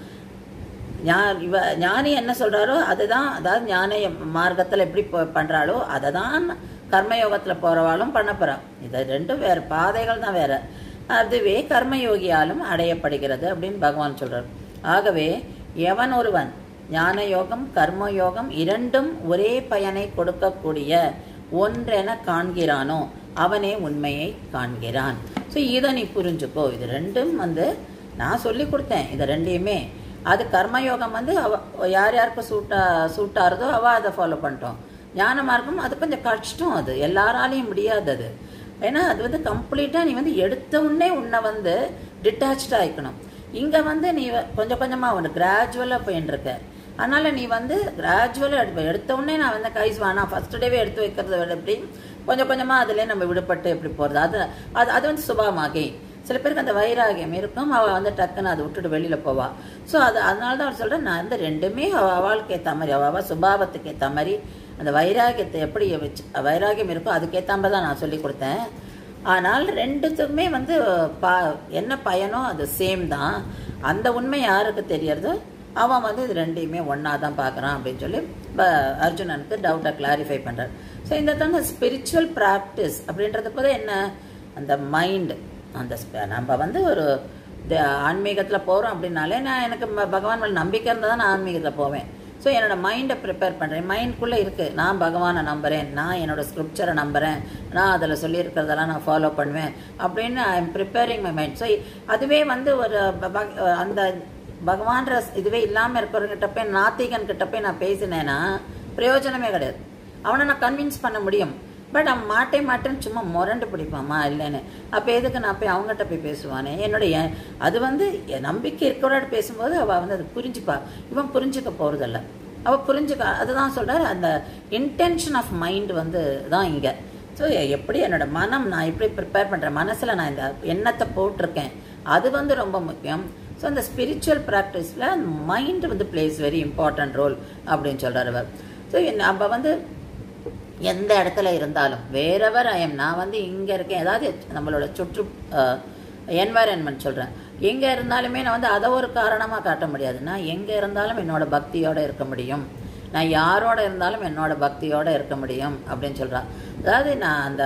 ஞா இவ ஞானி என்ன சொல்கிறாரோ அதுதான், அதாவது ஞான மார்க்கத்தில் எப்படி பண்ணுறாளோ அதை தான் கர்மயோகத்தில் போகிறவாளும் பண்ண போகிறான். இது ரெண்டும் வேறு பாதைகள் தான் வேறு. அதுவே கர்மயோகியாலும் அடையப்படுகிறது அப்படின்னு பகவான் சொல்கிறார். ஆகவே எவன் ஒருவன் ஞான யோகம் கர்மயோகம் இரண்டும் ஒரே பயனை கொடுக்கக்கூடிய ஒன்றென காண்கிறானோ அவனே உண்மையை காண்கிறான். ஸோ இதை நீ புரிஞ்சுக்கோ. இது ரெண்டும் வந்து நான் சொல்லி கொடுத்தேன், இது ரெண்டையுமே. அது கர்மயோகம் வந்து அவ யார் யாருக்கு சூட்டா சூட்டாகிறதோ அவள் அதை ஃபாலோ பண்ணிட்டோம். ஞான மார்க்கம் அது கொஞ்சம் கஷ்டம், அது எல்லாராலையும் முடியாது. அது ஏன்னா அது வந்து கம்ப்ளீட்டாக நீ வந்து எடுத்த உடனே உன்னை வந்து டிட்டாச்சாக ஆகிக்கணும். இங்கே வந்து நீ கொஞ்சம் கொஞ்சமாக ஒன்று கிராஜுவலாக போயின்னு இருக்க. அதனால் நீ வந்து கிராஜுவலாக எடுப்ப எடுத்த உடனே நான் வந்து கைஸ் வேணா ஃபஸ்ட்டு டேவே எடுத்து வைக்கிறத விட எப்படி கொஞ்சம் கொஞ்சமாக அதுலேயே நம்ம விடுபட்டு எப்படி போகிறது, அது அது அது வந்து சுபாவமாகி சில பேருக்கு அந்த வைராகியம் இருக்கும், அவள் வந்து டக்குன்னு அதை விட்டுட்டு வெளியில் போவாள். ஸோ அது அதனால தான் அவர் சொல்கிறேன், நான் வந்து ரெண்டுமே அவள் அவளுக்கு ஏற்ற மாதிரி அவள் அவள் சுபாவத்துக்கு ஏற்ற மாதிரி அந்த வைராகியத்தை எப்படி வச்சு வைராகியம் இருக்கோ அதுக்கேற்றாம தான் நான் சொல்லி கொடுத்தேன். ஆனால் ரெண்டுத்துக்குமே வந்து பா என்ன பயனோ அது சேம் தான். அந்த உண்மை யாருக்கு தெரியறதோ அவன் வந்து இது ரெண்டையுமே ஒன்றா தான் பார்க்குறான் அப்படின்னு சொல்லி அர்ஜுனனுக்கு டவுட்டை கிளாரிஃபை பண்ணுறார். ஸோ இந்த தானே ஸ்பிரிச்சுவல் ப்ராக்டிஸ் அப்படின்றது போது என்ன, அந்த மைண்டு அந்த நம்ம வந்து ஒரு ஆன்மீகத்தில் போகிறோம் அப்படின்னாலே நான் எனக்கு பகவான் மேலே நம்பிக்கை இருந்தால் தான் நான் ஆன்மீகத்தில் போவேன். ஸோ என்னோடய மைண்டை ப்ரிப்பேர் பண்ணுறேன். மைண்ட்குள்ளே இருக்குது நான் பகவானை நம்புகிறேன், நான் என்னோடய ஸ்கிரிப்சரை நம்புகிறேன், நான் அதில் சொல்லியிருக்கிறதெல்லாம் நான் ஃபாலோ பண்ணுவேன் அப்படின்னு I am preparing my mind. So அதுவே வந்து ஒரு அந்த பகவான்ற இதுவே இல்லாமல் இருக்கிறவங்கிட்ட போய் நாத்திகன் கிட்ட போய் நான் பேசினேன்னா பிரயோஜனமே கிடையாது. அவனை நான் கன்வின்ஸ் பண்ண முடியும், பட் அவன் மாட்டே மாட்டேன்னு சும்மா முரண்டு பிடிப்பாம்மா இல்லைன்னு. அப்போ எதுக்கு நான் போய் அவங்ககிட்ட போய் பேசுவானே? என்னுடைய அது வந்து நம்பிக்கை இருக்கிறோட பேசும்போது அவள் வந்து அதை புரிஞ்சுப்பா. இவன் புரிஞ்சுக்க போகிறதில்ல, அவள் புரிஞ்சுக்க. அதுதான் சொல்கிறார், அந்த இன்டென்ஷன் ஆஃப் மைண்ட் வந்து தான் இங்கே. ஸோ எப்படி என்னோடய மனம் நான் எப்படி ப்ரிப்பேர் பண்ணுறேன், மனசில் நான் இந்த எண்ணத்தை போட்டிருக்கேன், அது வந்து ரொம்ப முக்கியம். ஸோ அந்த ஸ்பிரிச்சுவல் ப்ராக்டிஸில் மைண்ட் வந்து பிளேஸ் வெரி இம்பார்ட்டன்ட் ரோல் அப்படின்னு சொல்கிறார் அவர். ஸோ நம்ம வந்து எந்த இடத்துல இருந்தாலும் வேறவர் ஐஎம், நான் வந்து இங்கே இருக்கேன், ஏதாவது நம்மளோட சுற்று என்வாயன்மெண்ட் சொல்கிறேன், எங்கே இருந்தாலுமே நான் வந்து அதை ஒரு காரணமாக காட்ட முடியாது. நான் எங்கே இருந்தாலும் என்னோடய பக்தியோடு இருக்க முடியும், நான் யாரோட இருந்தாலும் என்னோடய பக்தியோடு இருக்க முடியும் அப்படின்னு சொல்கிறான். அதாவது நான் அந்த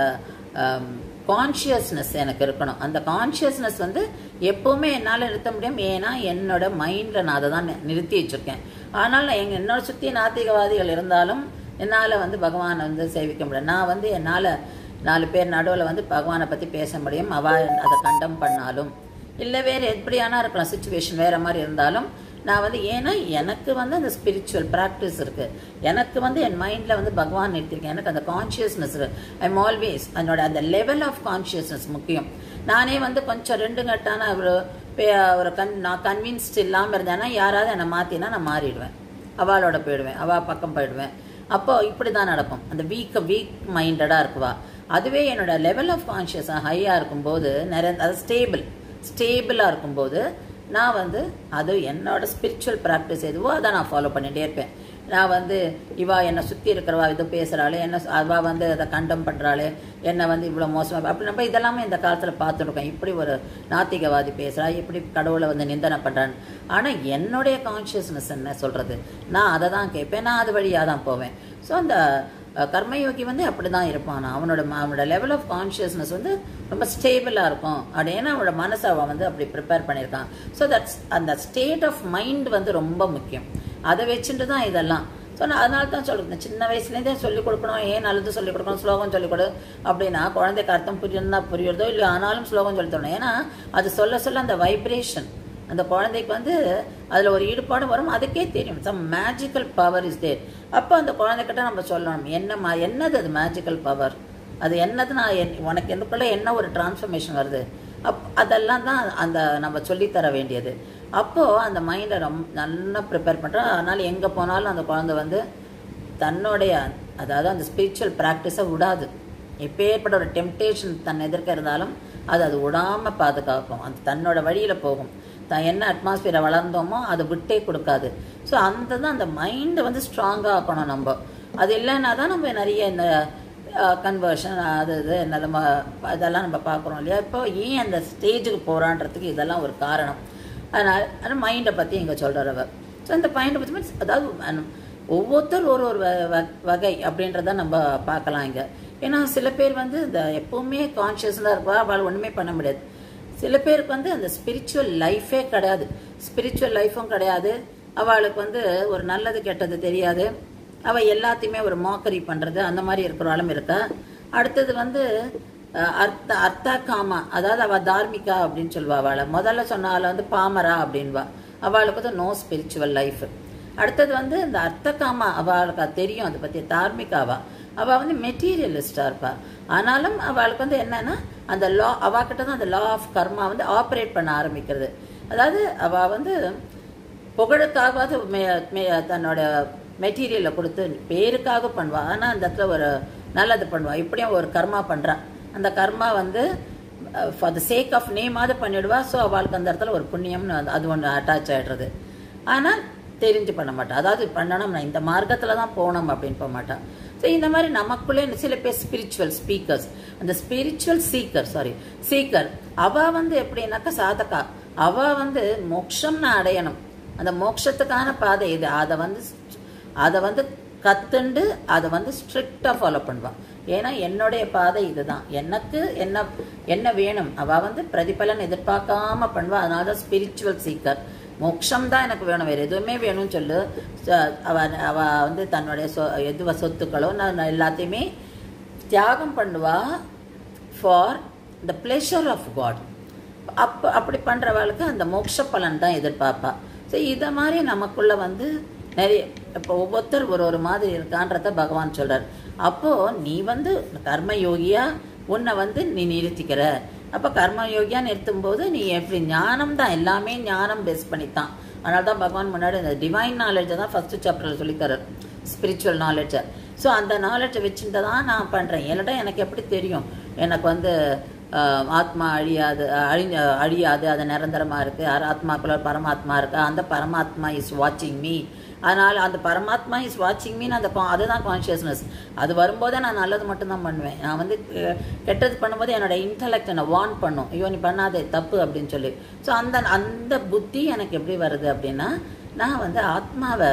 கான்ஷியஸ்னஸ் எனக்கு இருக்கணும். அந்த கான்ஷியஸ்னஸ் வந்து எப்போவுமே என்னால் நிறுத்த முடியும், ஏன்னா என்னோட மைண்டில் நான் அதை தான் நிறுத்தி வச்சுருக்கேன். ஆனால் நான் எங்கள் என்னோட சுற்றி நாத்திகவாதிகள் இருந்தாலும் என்னால் வந்து பகவானை வந்து சேவிக்க முடியும். நான் வந்து என்னால் நாலு பேர் நடுவில் வந்து பகவானை பற்றி பேச முடியும், அவள் அதை கண்டம் பண்ணாலும் இல்லை வேறு எப்படியானா இருக்கலாம், சுச்சுவேஷன் வேறு மாதிரி இருந்தாலும் நான் வந்து, ஏன்னா எனக்கு வந்து அந்த ஸ்பிரிச்சுவல் ப்ராக்டிஸ் இருக்குது, எனக்கு வந்து என் மைண்டில் வந்து பகவான் நிறுத்திருக்கேன், எனக்கு அந்த கான்ஷியஸ்னஸ் இருக்குது. ஐ எம் ஆல்வேஸ் என்னோட அந்த லெவல் ஆஃப் கான்ஷியஸ்னஸ் முக்கியம். நானே வந்து கொஞ்சம் ரெண்டு கட்டான ஒரு ஒரு கன் நான் கன்வின்ஸ்ட் இல்லாமல் இருந்தேன்னா யாராவது என்னை மாற்றினா நான் மாறிடுவேன், அவளோட போயிடுவேன், அவள் பக்கம் போயிடுவேன். அப்போ இப்படி தான் நடக்கும். அந்த வீக் வீக் மைண்டடாக இருக்குவா. அதுவே என்னோட லெவல் ஆஃப் கான்ஷியஸாக ஹையாக இருக்கும்போது நிறைய அது ஸ்டேபிள் ஸ்டேபிளாக இருக்கும்போது நான் வந்து அது என்னோட ஸ்பிரிச்சுவல் ப்ராக்டிஸ் எதுவோ அதை நான் ஃபாலோ பண்ணிகிட்டே இருப்பேன். நான் வந்து இவா என்னை சுற்றி இருக்கிறவா இது பேசுகிறாளே, என்ன அவள் வந்து அதை கண்டம் பண்ணுறாளே, என்னை வந்து இவ்வளோ மோசமாக அப்படி நம்ம இதெல்லாமே இந்த காலத்தில் பார்த்துருக்கோம். இப்படி ஒரு நாத்திகவாதி பேசுகிறா, இப்படி கடவுளை வந்து நிந்தனை பண்ணுறான்னு. ஆனால் என்னுடைய கான்ஷியஸ்னஸ் என்ன சொல்கிறது, நான் அதை தான் கேட்பேன், நான் அது வழியாக தான் போவேன். ஸோ அந்த கர்மயோகி வந்து அப்படி தான் இருப்பான். அவனோட அவனோட லெவல் ஆஃப் கான்ஷியஸ்னஸ் வந்து ரொம்ப ஸ்டேபிளாக இருக்கும். அப்படின்னா அவனோட மனசை அவன் வந்து அப்படி ப்ரிப்பேர் பண்ணியிருக்கான். ஸோ தட்ஸ் அந்த ஸ்டேட் ஆஃப் மைண்ட் வந்து ரொம்ப முக்கியம். அதை வச்சுட்டு தான் இதெல்லாம். ஸோ நான் அதனால தான் சொல்லியிருந்தேன், சின்ன வயசுலேருந்தே சொல்லிக் கொடுக்கணும், ஏன் நல்லது சொல்லிக் கொடுக்கணும், ஸ்லோகம் சொல்லிக் கொடு அப்படின்னா குழந்தைக்கு அர்த்தம் புரியுதுன்னா புரியுறதோ இல்லையோ ஆனாலும் ஸ்லோகம் சொல்லி தரணும். ஏன்னா அது சொல்ல சொல்ல அந்த வைப்ரேஷன் அந்த குழந்தைக்கு வந்து அதில் ஒரு ஈடுபாடு வரும், அதுக்கே தெரியும் some magical power is there. அப்போ அந்த குழந்தைகிட்ட நம்ம சொல்லணும், என்னம்மா என்னது அது மேஜிக்கல் பவர், அது என்னது, நான் என் உனக்கு எனக்குள்ளே என்ன ஒரு டிரான்ஸ்ஃபர்மேஷன் வருது, அப் அதெல்லாம் தான் அந்த நம்ம சொல்லித்தர வேண்டியது. அப்போது அந்த மைண்டை ரொம்ப நல்லா ப்ரிப்பேர் பண்ணுறோம். அதனால் எங்கே போனாலும் அந்த குழந்தை வந்து தன்னுடைய அதாவது அந்த ஸ்பிரிச்சுவல் ப்ராக்டிஸை விடாது. எப்போ ஏற்பட்ட ஒரு டெம்டேஷன் தன் எதிர்க்க இருந்தாலும் அது அது விடாமல் பாதுகாக்கும், அது தன்னோட வழியில் போகும். தான் என்ன அட்மாஸ்பியரை வளர்ந்தோமோ அதை விட்டே கொடுக்காது. ஸோ அந்த தான் அந்த மைண்டை வந்து ஸ்ட்ராங்காக ஆக்கணும் நம்ம. அது இல்லைன்னா தான் நம்ம நிறைய இந்த கன்வர்ஷன் அது இது நம்ம இதெல்லாம் நம்ம பார்க்குறோம் இல்லையா. இப்போ ஏன் அந்த ஸ்டேஜுக்கு போகிறான்றதுக்கு இதெல்லாம் ஒரு காரணம். அதனால் ஆனால் மைண்டை பற்றி இங்கே சொல்கிறவர். ஸோ அந்த மைண்டை பற்றி மீன்ஸ் அதாவது ஒவ்வொருத்தர் ஒரு ஒரு வகை அப்படின்றத நம்ம பார்க்கலாம் இங்கே. ஏன்னா சில பேர் வந்து இந்த எப்போவுமே கான்ஷியஸாக இருப்பா, அவள் ஒன்றுமே பண்ண முடியாது. சில பேருக்கு வந்து அந்த ஸ்பிரிச்சுவல் லைஃபே கிடையாது, ஸ்பிரிச்சுவல் லைஃப்பும் கிடையாது, அவளுக்கு வந்து ஒரு நல்லது கெட்டது தெரியாது, அவள் எல்லாத்தையுமே ஒரு மோக்கரி பண்ணுறது அந்த மாதிரி இருக்கிறாலும் இருக்கா. அடுத்தது வந்து அர்த்த அர்த்தா காமா, அதாவது அவள் தார்மிகா அப்படின்னு சொல்லுவா. அவளை முதல்ல சொன்னால வந்து பாமரா அப்படின்வா. அவளுக்கு வந்து நோ ஸ்பிரிச்சுவல் லைஃப். அடுத்தது வந்து இந்த அர்த்த காமா, அவளுக்கு தெரியும் அதை பற்றி, தார்மிகாவா அவள் வந்து மெட்டீரியலிஸ்டாக இருப்பாள். ஆனாலும் அவளுக்கு வந்து என்னன்னா அந்த லா அவகிட்ட தான் அந்த லா ஆஃப் கர்மா வந்து ஆப்ரேட் பண்ண ஆரம்பிக்கிறது. அதாவது அவள் வந்து புகழுக்காகவாது மே தன்னோட மெட்டீரியலை கொடுத்து பேருக்காக பண்ணுவாள். ஆனால் அந்த இடத்துல ஒரு நல்லது பண்ணுவாள், இப்படியும் ஒரு கர்மா பண்ணுறான். அந்த கர்மா வந்து ஃபார் த சேக் ஆஃப் நேமாவது பண்ணிவிடுவா. ஸோ அவளுக்கு அந்த இடத்துல ஒரு புண்ணியம்னு அது ஒன்று அட்டாச் ஆகிடுறது. ஆனால் தெரிஞ்சு பண்ண மாட்டான், அதாவது பண்ணணும் நான் இந்த மார்க்கத்தில் தான் போகணும் அப்படின்னு போக மாட்டான். ஸோ இந்த மாதிரி நமக்குள்ளே சில பேர் ஸ்பிரிச்சுவல் ஸ்பீக்கர்ஸ், அந்த ஸ்பிரிச்சுவல் சீக்கர் சாரி சீக்கர் அவள் வந்து எப்படின்னாக்கா சாதகா, அவள் வந்து மோட்சம்னு அடையணும், அந்த மோட்சத்துக்கான பாதை இது, அதை வந்து அதை வந்து கத்துண்டு அதை வந்து ஸ்ட்ரிக்டாக ஃபாலோ பண்ணுவாள். ஏன்னா என்னுடைய பாதை இதுதான், எனக்கு என்ன என்ன வேணும் அவள் வந்து பிரதிபலன் எதிர்பார்க்காம பண்ணுவா. அதனால தான் ஸ்பிரிச்சுவல் சீக்கர். மோட்சம் தான் எனக்கு வேணும், வேறு எதுவுமே வேணும்னு சொல்லு. அவ அவ வந்து தன்னுடைய சொ எதுவ சொத்துக்களோ நான் எல்லாத்தையுமே தியாகம் பண்ணுவா for the pleasure of God. அப்போ அப்படி பண்ணுறவளுக்கு அந்த மோட்ச பலன் தான் எதிர்பார்ப்பா. ஸோ இதை மாதிரி நமக்குள்ளே வந்து நிறைய இப்போ ஒவ்வொருத்தர் ஒரு ஒரு மாதிரி இருக்கான்றத பகவான் சொல்கிறார். அப்போது நீ வந்து கர்மயோகியாக உன்னை வந்து நீ நிறுத்திக்கிற. அப்போ கர்மயோகியாக நிறுத்தும்போது நீ எப்படி ஞானம் தான், எல்லாமே ஞானம் பேஸ் பண்ணித்தான். அதனால தான் பகவான் முன்னாடி இந்த டிவைன் நாலேஜை தான் ஃபஸ்ட்டு சாப்டரில் சொல்லித்தரார், ஸ்பிரிச்சுவல் நாலேஜை. ஸோ அந்த நாலேஜை வச்சுட்டு தான் நான் பண்ணுறேன். இல்லைடா எனக்கு எப்படி தெரியும் எனக்கு வந்து ஆத்மா அழியாது, அழி அழியாது அது நிரந்தரமாக இருக்குது. ஆத்மாக்குள்ள பரமாத்மா இருக்கா, அந்த பரமாத்மா இஸ் வாட்சிங் மீ. அதனால் அந்த பரமாத்மா இஸ் வாட்சிங் மீன்னு அந்த அதுதான் கான்ஷியஸ்னஸ். அது வரும்போதே நான் நல்லது மட்டும்தான் பண்ணுவேன். நான் வந்து கெட்டது பண்ணும்போது என்னோட இன்டலெக்ட் என்னை வார்ன் பண்ணும், ஐயோ நீ பண்ணாதே தப்பு அப்படின்னு சொல்லி. ஸோ அந்த அந்த புத்தி எனக்கு எப்படி வருது அப்படின்னா, நான் வந்து ஆத்மாவை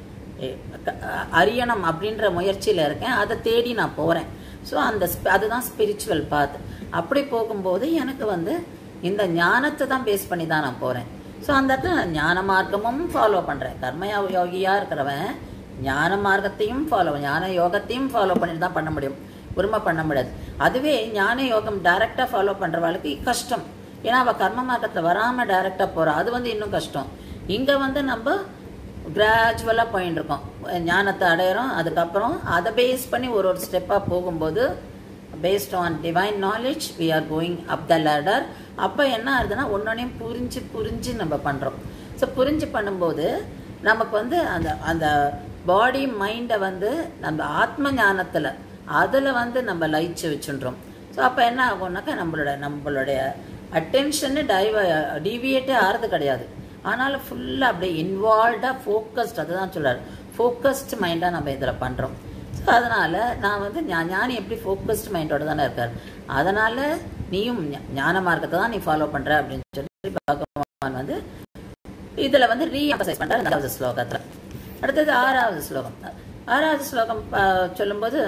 அறியணும் அப்படின்ற முயற்சியில் இருக்கேன், அதை தேடி நான் போகிறேன். ஸோ அந்த அதுதான் ஸ்பிரிச்சுவல் பாத். அப்படி போகும்போது எனக்கு வந்து இந்த ஞானத்தை தான் பேஸ் பண்ணி தான் நான் போகிறேன். ஸோ அந்த இடத்துல நான் ஞான மார்க்கமும் ஃபாலோ பண்ணுறேன். கர்ம யோகியாக இருக்கிறவன் ஞான மார்க்கத்தையும் ஃபாலோ ஞான யோகத்தையும் ஃபாலோ பண்ணிட்டு தான் பண்ண முடியும், உரிமை பண்ண முடியாது. அதுவே ஞான யோகம் டைரெக்டாக ஃபாலோ பண்ணுறவளுக்கு கஷ்டம். ஏன்னா அவள் கர்ம மார்க்கத்தில் வராமல் டைரெக்டாக போகிறா, அது வந்து இன்னும் கஷ்டம். இங்கே வந்து நம்ம கிராஜுவலாக போயின்னு இருக்கோம், ஞானத்தை அடையிறோம். அதுக்கப்புறம் அதை பேஸ் பண்ணி ஒரு ஒரு ஸ்டெப்பாக போகும்போது based on divine knowledge we are going up the ladder. அப்போ என்ன ஆகுதுன்னா ஒன்னொன்னையும் புரிஞ்சு புரிஞ்சு நம்ம பண்ணுறோம். ஸோ புரிஞ்சு பண்ணும்போது நமக்கு வந்து அந்த அந்த பாடி மைண்டை வந்து நம்ம ஆத்ம ஞானத்தில் அதில் வந்து நம்ம லயிச்சு வச்சுன்றோம். ஸோ அப்போ என்ன ஆகும்னாக்கா நம்மளோட நம்மளுடைய அட்டென்ஷன்னு டைவ டிவியேட்டே ஆகிறது கிடையாது. ஆனாலும் ஃபுல்லாக அப்படியே இன்வால்வ்டாக ஃபோக்கஸ்ட், அதுதான் சொல்கிறார், ஃபோக்கஸ்டு மைண்டாக நம்ம இதில் பண்ணுறோம். ஸோ அதனால் நான் வந்து ஞானி எப்படி ஃபோக்கஸ்டு மைண்டோடு தானே இருக்கார். அதனால் நீயும் ஞான மார்க்கத்தை தான் நீ ஃபாலோ பண்ணுற அப்படின்னு சொல்லி பகவான் வந்து இதில் வந்து ரீஎம்பசைஸ் பண்ணுறார் அஞ்சாவது ஸ்லோகத்தில். அடுத்தது ஆறாவது ஸ்லோகம். ஆறாவது ஸ்லோகம் சொல்லும்போது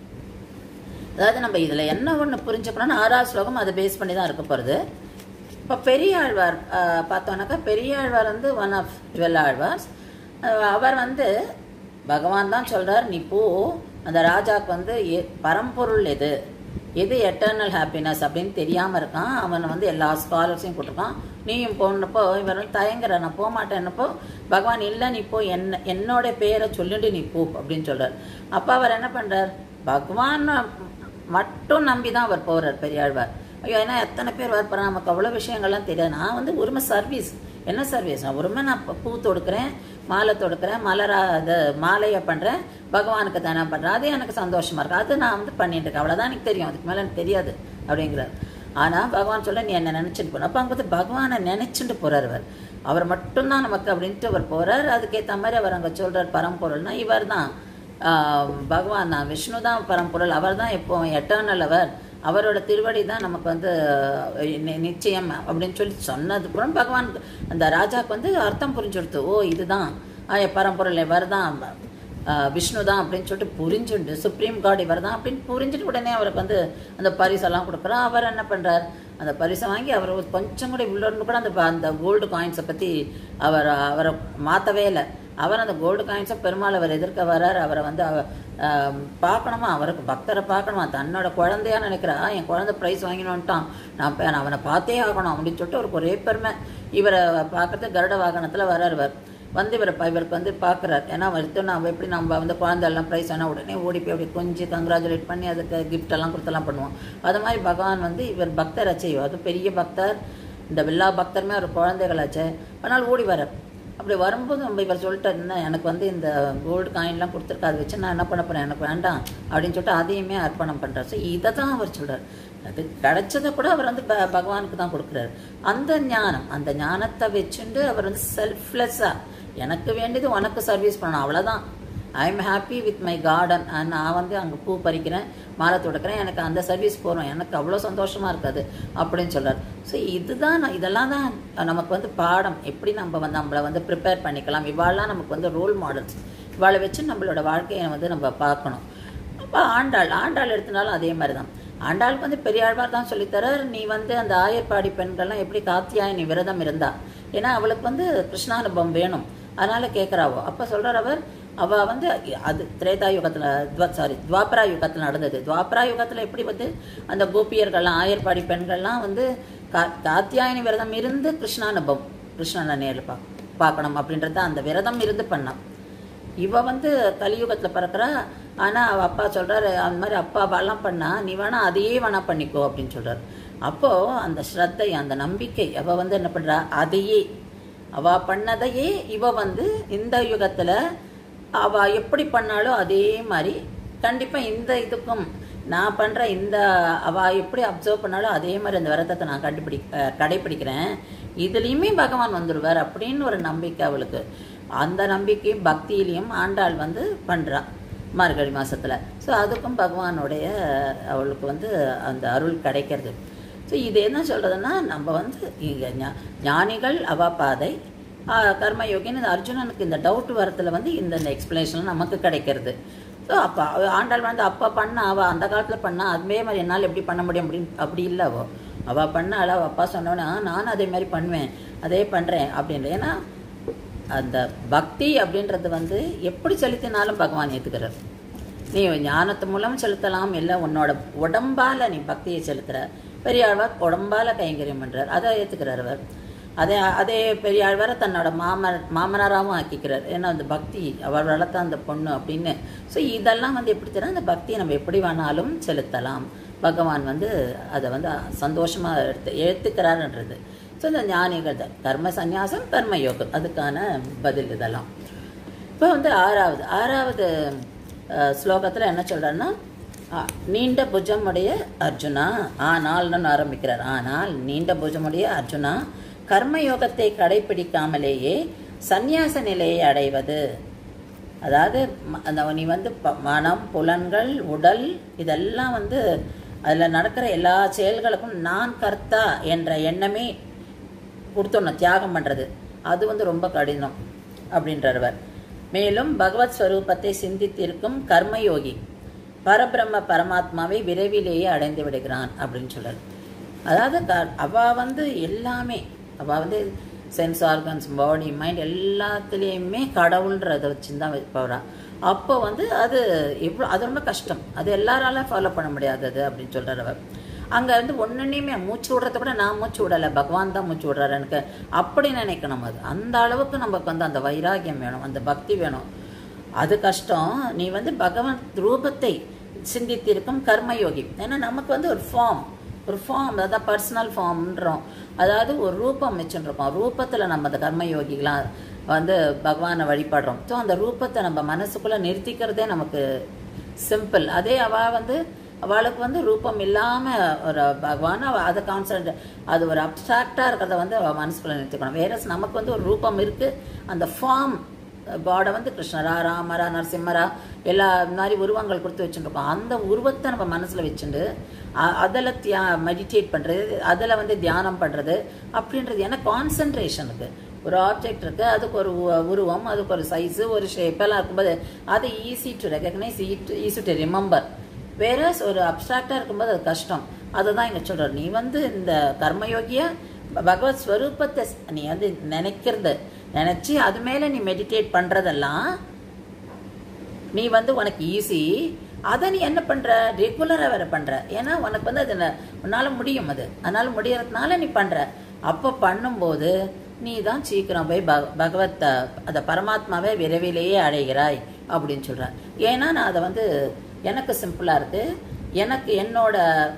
அதாவது நம்ம இதில் என்ன ஒன்று புரிஞ்சுக்கணும்னா ஆறாவது ஸ்லோகம் அதை பேஸ் பண்ணி தான் இருக்க போகிறது. இப்போ பெரியாழ்வார் பார்த்தோன்னாக்கா பெரியாழ்வார் வந்து ஒன் ஆஃப் டுவெல் ஆழ்வார்ஸ். அவர் வந்து பகவான் தான் சொல்கிறார், நீ போ அந்த ராஜாவுக்கு வந்து எ பரம்பொருள் எது எது எட்டர்னல் ஹாப்பினஸ் அப்படின்னு தெரியாமல் இருக்கான். அவன் வந்து எல்லா ஸ்காலர்ஸையும் கொடுத்துருக்கான். நீயும் போனப்போ இவர் வந்து தயங்குற, நான் போக மாட்டேன்னப்போ பகவான் இல்லை நீ போ, என்ன என்னோட பேரை சொல்லிட்டு நீ போ அப்படின்னு சொல்கிறார். அப்போ அவர் என்ன பண்ணுறார், பகவான் மட்டும் நம்பி தான் அவர் போகிறார் பெரியாழ்வார். ஐயோ ஏன்னா எத்தனை பேர் வரப்போகிறேன், நமக்கு அவ்வளோ விஷயங்கள்லாம் தெரியாது. நான் வந்து உரிமை சர்வீஸ், என்ன சர்வீஸ், நான் உரிமை நான் பூ தொடுக்கிறேன், மாலை தொடுக்கிறேன், மலரா அது மாலையை பண்ணுறேன், பகவானுக்கு தானே பண்ணுறேன், அது எனக்கு சந்தோஷமாக இருக்குது, அது நான் வந்து பண்ணிட்டு இருக்கேன், அவ்வளோதான் எனக்கு தெரியும், அதுக்கு மேலே எனக்கு தெரியாது அப்படிங்கிறார். ஆனால் பகவான் சொல்ல நீ என்னை நினச்சிட்டு போன. அப்போ அங்கே வந்து பகவானை நினச்சிட்டு போகிறார் அவர், அவர் மட்டும்தான் நமக்கு அப்படின்ட்டு அவர் போகிறார். அதுக்கேற்ற மாதிரி அவர் அங்கே சொல்கிறார் பரம்பொருள்னா இவர் தான் பகவான் தான், விஷ்ணு தான் பரம்பொருள், அவர் தான் எப்போ எட்டர்னல், அவர் அவரோட திருவடி தான் நமக்கு வந்து நிச்சயம் அப்படின்னு சொல்லி சொன்னதுக்கப்புறம் பகவான் அந்த ராஜாவுக்கு வந்து அர்த்தம் புரிஞ்சுடுத்து, ஓ இதுதான் பரம்பொருள் இவர் தான் விஷ்ணு தான் அப்படின்னு சொல்லிட்டு புரிஞ்சுண்டு சுப்ரீம் காட் இவர் தான் அப்படின்னு புரிஞ்சுட்டு உடனே அவருக்கு வந்து அந்த பரிசெல்லாம் கொடுக்குறான். அவர் என்ன பண்ணுறார், அந்த பரிசை வாங்கி அவர் கொஞ்சம் கூட இவ்வளோன்னு கூட அந்த அந்த கோல்டு காயின்ஸை பற்றி அவர் அவரை மாற்றவே இல்லை. அவர் அந்த கோல்டு காயின்ஸை பெருமாள் அவர் எதிர்க்க வர்றார். அவரை வந்து பார்க்கணுமா, அவருக்கு பக்தரை பார்க்கணுமா, தன்னோட குழந்தையா நினைக்கிறா, என் குழந்தை ப்ரைஸ் வாங்கினோன்ட்டான், நான் நான் அவனை பார்த்தே ஆகணும் அப்படின்னு சொல்லிட்டு அவருக்கு ஒரே பெருமை. இவரை பார்க்கறது கருட வாகனத்தில் வர்றார். இவர் வந்து இவரை இவருக்கு வந்து பார்க்குறார். ஏன்னா வருத்தம் நம்ம எப்படி நம்ம வந்து குழந்தைலாம் ப்ரைஸ் ஆனால் உடனே ஓடி போய் அப்படி கொஞ்சம் கங்க்ராச்சுலேட் பண்ணி அதுக்கு கிஃப்டெல்லாம் கொடுத்தெல்லாம் பண்ணுவோம். அது மாதிரி பகவான் வந்து இவர் பக்தராச்சே, அது பெரிய பக்தர், இந்த எல்லா பக்தருமே ஒரு குழந்தைகளாச்சே, அதனால் ஓடி வரார். அப்படி வரும்போது நம்ம இவர் சொல்லிட்டார், என்ன எனக்கு வந்து இந்த கோல்டு காயின்லாம் கொடுத்துருக்கா, அதை வச்சு நான் என்ன பண்ண போகிறேன், எனக்கு வேண்டாம் அப்படின்னு சொல்லிட்டு அதையுமே அர்ப்பணம் பண்ணுறார். ஸோ இதை தான் அவர் சொல்கிறார். அது கிடைச்சதை கூட அவர் வந்து ப பகவானுக்கு தான் கொடுக்குறாரு. அந்த ஞானம், அந்த ஞானத்தை வச்சுட்டு அவர் வந்து செல்ஃப்லெஸ்ஸாக எனக்கு வேண்டியது உனக்கு சர்வீஸ் பண்ணணும், அவ்வளோதான், I am happy with my garden, நான் வந்து அங்கே பூ பறிக்கிறேன், மாலை தொடுக்கிறேன், எனக்கு அந்த சர்வீஸ் போகிறோம், எனக்கு அவ்வளோ சந்தோஷமாக இருக்காது அப்படின்னு சொல்கிறார். ஸோ இதுதான் இதெல்லாம் தான் நமக்கு வந்து பாடம், எப்படி நம்ம வந்து நம்மளை வந்து ப்ரிப்பேர் பண்ணிக்கலாம். இவாளெலாம் நமக்கு வந்து ரோல் மாடல்ஸ், இவாளை வச்சு நம்மளோட வாழ்க்கையை வந்து நம்ம பார்க்கணும். அப்போ ஆண்டாள் ஆண்டாள் எடுத்தினாலும் அதே மாதிரி தான். ஆண்டாளுக்கு வந்து பெரியாழ்வார் தான் சொல்லித்தரார், நீ வந்து அந்த ஆயர்பாடி பெண்கள்லாம் எப்படி காத்தியாயினி விரதம் இருந்தா, ஏன்னா அவளுக்கு வந்து கிருஷ்ணானுபவம் வேணும், அதனால கேட்குறாவோ. அப்போ சொல்கிறார் அவர், அவள் வந்து அது திரேதா யுகத்தில் துவ சாரி துவாபரா யுகத்தில் நடந்தது. துவாபரா யுகத்தில் எப்படி வந்து அந்த கோபியர்கள்லாம் ஆயர்பாடி பெண்கள்லாம் வந்து கா காத்தியாயினி விரதம் இருந்து கிருஷ்ணானுபவம் கிருஷ்ணனை நேரில் பா பார்க்கணும் அப்படின்றத அந்த விரதம் இருந்து பண்ணான். இவ வந்து கலியுகத்தில் பிறக்கிறா, ஆனால் அவள் அப்பா சொல்கிறார், அந்த மாதிரி அப்பாவெல்லாம் பண்ணா நீ வேணா அதையே வேணா பண்ணிக்கோ அப்படின்னு சொல்கிறார். அப்போது அந்த ஸ்ரத்தை அந்த நம்பிக்கை அவள் வந்து என்ன பண்ணுறா, அதையே அவள் பண்ணதையே இவ வந்து இந்த யுகத்தில் அவள் எப்படி பண்ணாலும் அதே மாதிரி கண்டிப்பாக இந்த இதுக்கும் நான் பண்ணுற இந்த அவள் எப்படி அப்சர்வ் பண்ணாலும் அதே மாதிரி அந்த விரதத்தை நான் கண்டுபிடி கடைப்பிடிக்கிறேன், இதுலேயுமே பகவான் வந்துடுவார் அப்படின்னு ஒரு நம்பிக்கை அவளுக்கு. அந்த நம்பிக்கையும் பக்தியிலையும் ஆண்டாள் வந்து பண்ணுறா மார்கழி மாதத்தில். ஸோ அதுக்கும் பகவானுடைய அவளுக்கு வந்து அந்த அருள் கிடைக்கிறது. ஸோ இது என்ன சொல்கிறதுன்னா, நம்ம வந்து இங்கே ஞானிகள் அவா பாதை, கர்மயோகின்னு இந்த அர்ஜுனனுக்கு இந்த டவுட் வரத்தில் வந்து இந்த இந்த எக்ஸ்பிளனேஷன் நமக்கு கிடைக்கிறது. ஸோ அப்போ ஆண்டாள் வந்து அப்பா பண்ண அவள் அந்த காலத்தில் பண்ணா அதே மாதிரி என்னால் எப்படி பண்ண முடியும் அப்படின்னு அப்படி இல்லை. அவள் அவள் பண்ணாள், அவள் அப்பா சொன்னோன்னா நானும் அதே மாதிரி பண்ணுவேன், அதே பண்ணுறேன் அப்படின்ற. ஏன்னா அந்த பக்தி அப்படின்றது வந்து எப்படி செலுத்தினாலும் பகவான் ஏற்றுக்கிறார். நீ ஞானத்து மூலம் செலுத்தலாம், இல்லை உன்னோட உடம்பால் நீ பக்தியை செலுத்துகிற. பெரியாழ்வார் உடம்பால் கைங்கரியம் பண்ணுறார், அதை ஏற்றுக்கிறார் அவர். அதே அதே பெரியாழ்வாரை தன்னோட மாம மாமனாராகவும் ஆக்கிக்கிறார். ஏன்னா அந்த பக்தி அவர் வளர்த்த அந்த பொண்ணு அப்படின்னு. ஸோ இதெல்லாம் வந்து எப்படி தெரியும், அந்த பக்தியை நம்ம எப்படி வேணாலும் செலுத்தலாம், பகவான் வந்து அதை வந்து சந்தோஷமாக எடுத்து ஏற்றுக்கிறாருன்றது. ஸோ இந்த ஞானிகள் தான் கர்ம சந்நியாசம் கர்ம யோகம், அதுக்கான பதில் இதெல்லாம். இப்போ வந்து ஆறாவது ஆறாவது ஸ்லோகத்தில் என்ன சொல்கிறாருன்னா, நீண்ட புஜமுடைய அர்ஜுனா, ஆனால்னு ஆரம்பிக்கிறார். ஆனால் நீண்ட புஜமுடைய அர்ஜுனா, கர்மயோகத்தை கடைபிடிக்காமலேயே சந்நியாச நிலையை அடைவது, அதாவது அந்த நீ வந்து மனம் புலன்கள் உடல் இதெல்லாம் வந்து அதில் நடக்கிற எல்லா செயல்களுக்கும் நான் கர்த்தா என்ற எண்ணமே கொடுத்தோன்னு தியாகம் பண்ணுறது, அது வந்து ரொம்ப கடினம் அப்படின்றவர். மேலும் பகவத் ஸ்வரூபத்தை சிந்தித்திருக்கும் கர்மயோகி பரபிரம்ம பரமாத்மாவை விரைவிலேயே அடைந்து விடுகிறான் அப்படின்னு சொல்கிறார். அதாவது க அவள் வந்து எல்லாமே அவள் வந்து சென்ஸ் ஆர்கன்ஸ் பாடி மைண்ட் எல்லாத்துலேயுமே கடவுள்ன்றதை வச்சு தான் வைப்பவரா. அப்போ வந்து அது எவ்வளோ அது ரொம்ப கஷ்டம், அது எல்லாராலும் ஃபாலோ பண்ண முடியாதது அப்படின்னு சொல்கிறார் அவர். அங்கே வந்து ஒன்றுனையுமே மூச்சு விடுறத கூட நான் மூச்சு விடலை, பகவான் தான் மூச்சு விடுறாரு எனக்கு அப்படி நினைக்கணும். அது அந்த அளவுக்கு நமக்கு வந்து அந்த வைராகியம் வேணும், அந்த பக்தி வேணும், அது கஷ்டம். நீ வந்து பகவான் ரூபத்தை சிந்தித்திருக்கும் கர்மயோகி, ஏன்னா நமக்கு வந்து ஒரு ஃபார்ம் ஒரு ஃபார்ம் அதான் பர்சனல் ஃபார்ம்ன்றோம், அதாவது ஒரு ரூபம் வச்சுருக்கோம். ரூபத்தில் நம்ம அந்த கர்மயோகிகளாம் வந்து பகவானை வழிபடுறோம். ஸோ அந்த ரூபத்தை நம்ம மனசுக்குள்ளே நிறுத்திக்கிறதே நமக்கு சிம்பிள். அதே அவள் வந்து அவளுக்கு வந்து ரூபம் இல்லாமல் ஒரு பகவான் அவள் அதை கான்சன்ட்ரேட், அது ஒரு அப்ட்ராக்டாக இருக்கிறத வந்து அவள் மனசுக்குள்ளே நிறுத்திக்கணும். வேற நமக்கு வந்து ஒரு ரூபம் இருக்குது, அந்த ஃபார்ம் காடை வந்து கிருஷ்ணரா ராமரா நரசிம்மரா எல்லா மாதிரி உருவங்கள் கொடுத்து வச்சுருக்கோம். அந்த உருவத்தை நம்ம மனசில் வச்சுட்டு அதில் தியா மெடிடேட் பண்ணுறது, அதில் வந்து தியானம் பண்ணுறது அப்படின்றது. ஏன்னா கான்சன்ட்ரேஷனுக்கு ஒரு ஆப்ஜெக்ட் இருக்குது, அதுக்கு ஒரு உருவம், அதுக்கு ஒரு சைஸு ஒரு ஷேப்பெல்லாம் இருக்கும்போது அது easy to recognise, easy to remember. வேற ஒரு அப்ட்ராக்டாக இருக்கும்போது அது கஷ்டம். அதை தான் இங்கே சொல்கிறார். நீ வந்து இந்த கர்மயோகியை பகவத் ஸ்வரூபத்தை நீ வந்து நினைக்கிறது நினச்சி அது மேலே நீ மெடிடேட் பண்ணுறதெல்லாம் நீ வந்து உனக்கு ஈஸி. அதை நீ என்ன பண்ணுற, ரெகுலராக வேறு பண்ணுற. ஏன்னா உனக்கு வந்து அது உன்னால் முடியும், அது அதனால் முடியறதுனால நீ பண்ணுற. அப்போ பண்ணும்போது நீ தான் சீக்கிரம் போய் பக பகவத் அதை பரமாத்மாவை விரைவிலேயே அடைகிறாய் அப்படின்னு சொல்கிறார். ஏன்னா நான் அதை வந்து எனக்கு சிம்பிளாக இருக்குது, எனக்கு என்னோட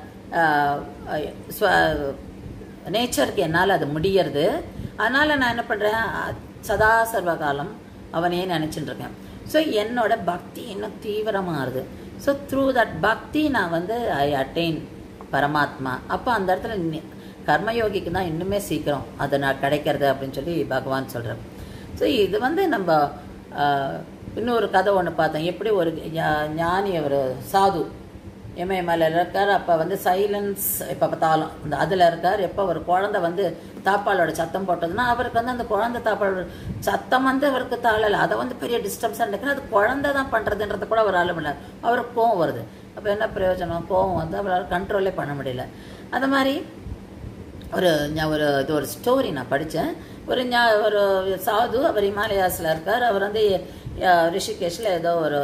நேச்சருக்கு என்னால் அது முடியறது. அதனால் நான் என்ன பண்ணுறேன், சதா சர்வகாலம் அவனையே நினச்சிட்டு இருக்கேன். ஸோ என்னோட பக்தி இன்னும் தீவிரமாகுது. ஸோ த்ரூ தட் பக்தி நான் வந்து ஐ அட்டைன் பரமாத்மா. அப்போ அந்த இடத்துல கர்மயோகிக்கு தான் இன்னுமே சீக்கிரம் அது நான் கிடைக்கிறது அப்படின்னு சொல்லி பகவான் சொல்கிறேன். ஸோ இது வந்து நம்ம இன்னொரு கதை ஒன்று பார்த்தோம். எப்படி ஒரு ஞானி ஒரு சாது இமயமலையில் இருக்கார். அப்போ வந்து சைலன்ஸ் எப்போ பார்த்தாலும் இந்த அதில் இருக்கார். எப்போ ஒரு குழந்தை வந்து தாப்பாலோட சத்தம் போட்டதுன்னா அவருக்கு வந்து அந்த குழந்தை தாப்பாலோட சத்தம் வந்து அவருக்கு தாளலை, அதை வந்து பெரிய டிஸ்டர்பன்ஸாக நினைக்கிறேன். அது குழந்தை தான் பண்ணுறதுன்றது கூட ஒரு ஆளும் இல்லை. அவருக்கு கோவம் வருது. அப்போ என்ன பிரயோஜனம்? கோவம் வந்து அவரால் கண்ட்ரோலே பண்ண முடியல. அந்த மாதிரி ஒரு ஒரு இது ஒரு ஸ்டோரி நான் படித்தேன். ஒரு ஒரு சாது அவர் இமாலயாஸில் இருக்கார். அவர் வந்து ரிஷிகேஷில் ஏதோ ஒரு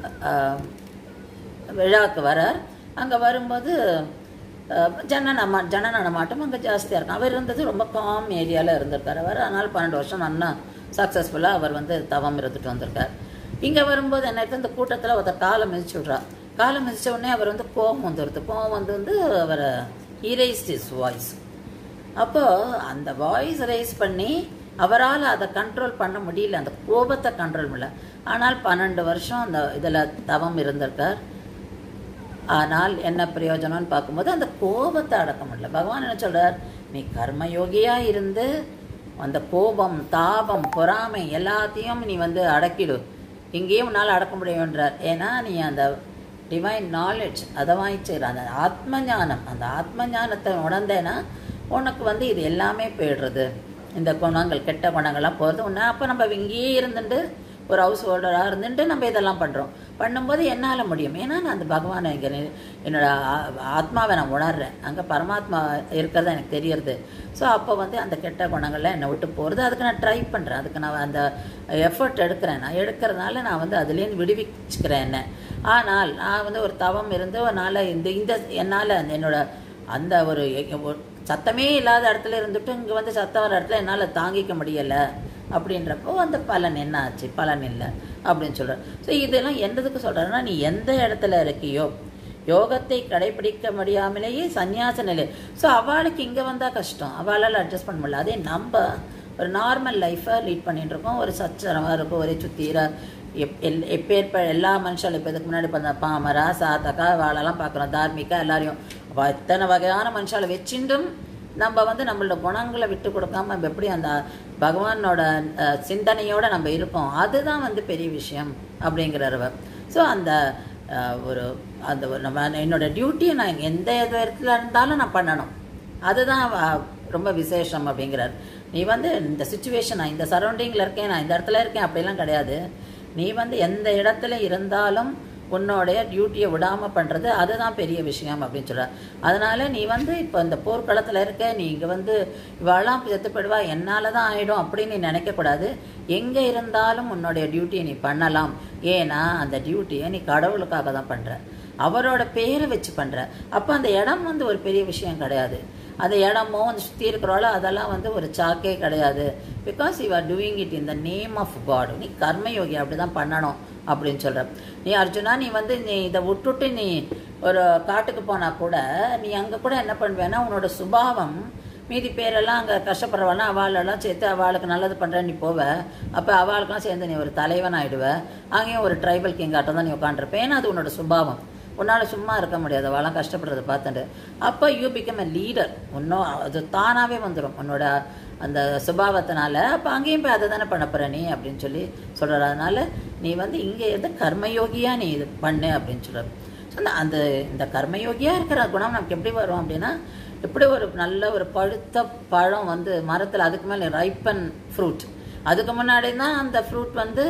விழாவுக்கு வரார். அங்கே வரும்போது ஜனநமா ஜன நடமாட்டம் அங்கே ஜாஸ்தியாக இருக்கும். அவர் இருந்தது ரொம்ப காம் ஏரியாவில் இருந்திருக்கார் அவர். அதனால் பன்னெண்டு வருஷம் நல்லா சக்ஸஸ்ஃபுல்லாக அவர் வந்து தவம் இருந்துட்டு வந்திருக்கார். இங்கே வரும்போது என்ன இந்த கூட்டத்தில் ஒருத்தர் காலை மிதிச்சு விட்றார். காலை மிதித்த உடனே அவர் வந்து கோபம் வந்துடுது. கோபம் வந்து வந்து அவர் இரேஸ்ட் ஹிஸ் வாய்ஸ். அப்போது அந்த வாய்ஸ் ரைஸ் பண்ணி அவரால் அதை கண்ட்ரோல் பண்ண முடியல, அந்த கோபத்தை கண்ட்ரோல் பண்ணல. ஆனால் பன்னெண்டு வருஷம் அந்த இதில் தவம் இருந்திருக்கார். ஆனால் என்ன பிரயோஜனம்னு பார்க்கும்போது அந்த கோபத்தை அடக்க முடியல. பகவான் என்ன சொல்கிறார்? நீ கர்மயோகியாக இருந்து அந்த கோபம், தாபம், பொறாமை எல்லாத்தையும் நீ வந்து அடக்கிடு. இங்கேயும் உன்னால் அடக்க முடியுன்றார். ஏன்னா நீ அந்த டிவைன் நாலேஜ் அதை வாங்கிச்சிட, அந்த ஆத்ம ஞானம், அந்த ஆத்ம ஞானத்தை உணர்ந்தேன்னா உனக்கு வந்து இது எல்லாமே போயிடுறது. இந்த குணங்கள், கெட்ட குணங்கள்லாம் போகிறது ஒன்று. அப்போ நம்ம இங்கேயே இருந்துட்டு ஒரு ஹவுஸ் ஹோல்டராக இருந்துட்டு நம்ம இதெல்லாம் பண்ணுறோம். பண்ணும்போது என்னால் முடியும். ஏன்னா நான் அந்த பகவானை இங்கே என்னோட ஆத்மாவை நான் உணர்றேன். அங்கே பரமாத்மா இருக்கிறது எனக்கு தெரியறது. ஸோ அப்போ வந்து அந்த கெட்ட குணங்கள்லாம் என்னை விட்டு போகிறது. அதுக்கு நான் ட்ரை பண்ணுறேன். அதுக்கு நான் அந்த எஃபர்ட் எடுக்கிறேன். நான் எடுக்கிறதுனால நான் வந்து அதுலேருந்து விடுவிச்சுக்கிறேன் என்ன. ஆனால் நான் வந்து ஒரு தவம் இருந்து ஒரு நாள் இந்த இந்த என்னால் என்னோட அந்த ஒரு சத்தமே இல்லாத இடத்துல இருந்துட்டு இங்கே வந்து சத்தம் வர இடத்துல என்னால் தாங்கிக்க முடியலை அப்படின்றப்போ அந்த பலன் என்ன ஆச்சு? பலன் இல்லை அப்படின்னு சொல்கிறார். ஸோ இதெல்லாம் என்னதுக்கு சொல்கிறாருன்னா, நீ எந்த இடத்துல இருக்கியோ யோகத்தை கடைபிடிக்க முடியாமலேயே சன்னியாச நிலை. ஸோ அவளுக்கு இங்கே வந்தால் கஷ்டம், அவளால் அட்ஜஸ்ட் பண்ண முடியல. அதே நம்ம ஒரு நார்மல் லைஃப்பை லீட் பண்ணிட்டு இருக்கோம். ஒரு சச்சரவாக இருக்கும், ஒரே சுத்தீர எப் எல் எப்பேற்ப எல்லா மனுஷாலும் இப்போ இதுக்கு முன்னாடி இப்போ பாமரா சாத்தக்கா வாழெல்லாம் பார்க்குறோம், தார்மிகா எல்லாரையும் இத்தனை வகையான மனுஷாலை வச்சுட்டும் நம்ம வந்து நம்மளோட குணங்களை விட்டு கொடுக்காம நம்ம எப்படி அந்த பகவானோட சிந்தனையோடு நம்ம இருப்போம். அதுதான் வந்து பெரிய விஷயம் அப்படிங்கிறவர். ஸோ அந்த ஒரு அந்த நம்ம என்னோட டியூட்டியை நான் எந்த இடத்துல இருந்தாலும் நான் பண்ணணும். அதுதான் ரொம்ப விசேஷம் அப்படிங்கிறார். நீ வந்து இந்த சுச்சுவேஷன், நான் இந்த சரௌண்டிங்கில் இருக்கேன், நான் இந்த இடத்துல இருக்கேன் அப்படிலாம் கிடையாது. நீ வந்து எந்த இடத்துல இருந்தாலும் உன்னோடைய டியூட்டியை விடாமல் பண்ணுறது அதுதான் பெரிய விஷயம் அப்படின்னு சொல்கிறார். அதனால் நீ வந்து இப்போ இந்த போர்க்களத்தில் இருக்க, நீ இங்கே வந்து இவாளாம் செத்துப்படுவா என்னால் தான் ஆகிடும் அப்படின்னு நீ நினைக்கக்கூடாது. எங்கே இருந்தாலும் உன்னோடைய டியூட்டியை நீ பண்ணலாம். ஏன்னா அந்த டியூட்டியை நீ கடவுளுக்காக தான் பண்ணுற, அவரோட பேரை வச்சு பண்ணுற. அப்போ அந்த இடம் வந்து ஒரு பெரிய விஷயம் கிடையாது. அந்த இடமோ அந்த சுற்றி இருக்கிறோளோ அதெல்லாம் வந்து ஒரு சாக்கே கிடையாது. Because you are doing it in the name of God. நீ கர்மயோகி அப்படி தான் பண்ணணும் அப்படின்னு சொல்கிற. நீ அர்ஜுனா, நீ வந்து நீ இதை விட்டுட்டு நீ ஒரு காட்டுக்கு போனால் கூட நீ அங்கே கூட என்ன பண்ணுவேன்னா, உன்னோட சுபாவம் மீதி பேரெல்லாம் அங்கே கஷ்டப்படுறவானா அவளெல்லாம் சேர்த்து அவளுக்கு நல்லது பண்ணுறேன் நீ போவ. அப்போ அவளுக்கெல்லாம் சேர்ந்து நீ ஒரு தலைவன் ஆகிடுவ. அங்கேயும் ஒரு ட்ரைபல் கிங்காட்டம் தான் நீ உட்காந்துருப்பேன். ஏன்னா அது உன்னோட சுபாவம். உன்னால் சும்மா இருக்க முடியாது அவளாம் கஷ்டப்படுறதை பார்த்துட்டு. அப்போ யூ பிகம் எ லீடர். இன்னும் அது தானாகவே வந்துடும் உன்னோட அந்த சுபாவத்தினால. அப்போ அங்கேயும் போய் அதை தானே பண்ண போகிற நீ அப்படின்னு சொல்லி சொல்கிறார். அதனால் நீ வந்து இங்கே இருந்து கர்மயோகியாக நீ இது பண்ணு அப்படின்னு சொல்கிறார். ஸோ அந்த இந்த கர்மயோகியாக இருக்கிற குணம் நமக்கு எப்படி வரும் அப்படின்னா, எப்படி ஒரு நல்ல ஒரு பழுத்த பழம் வந்து மரத்தில் அதுக்கு மேலே ரைப்பன் ஃப்ரூட், அதுக்கு முன்னாடி தான் அந்த ஃப்ரூட் வந்து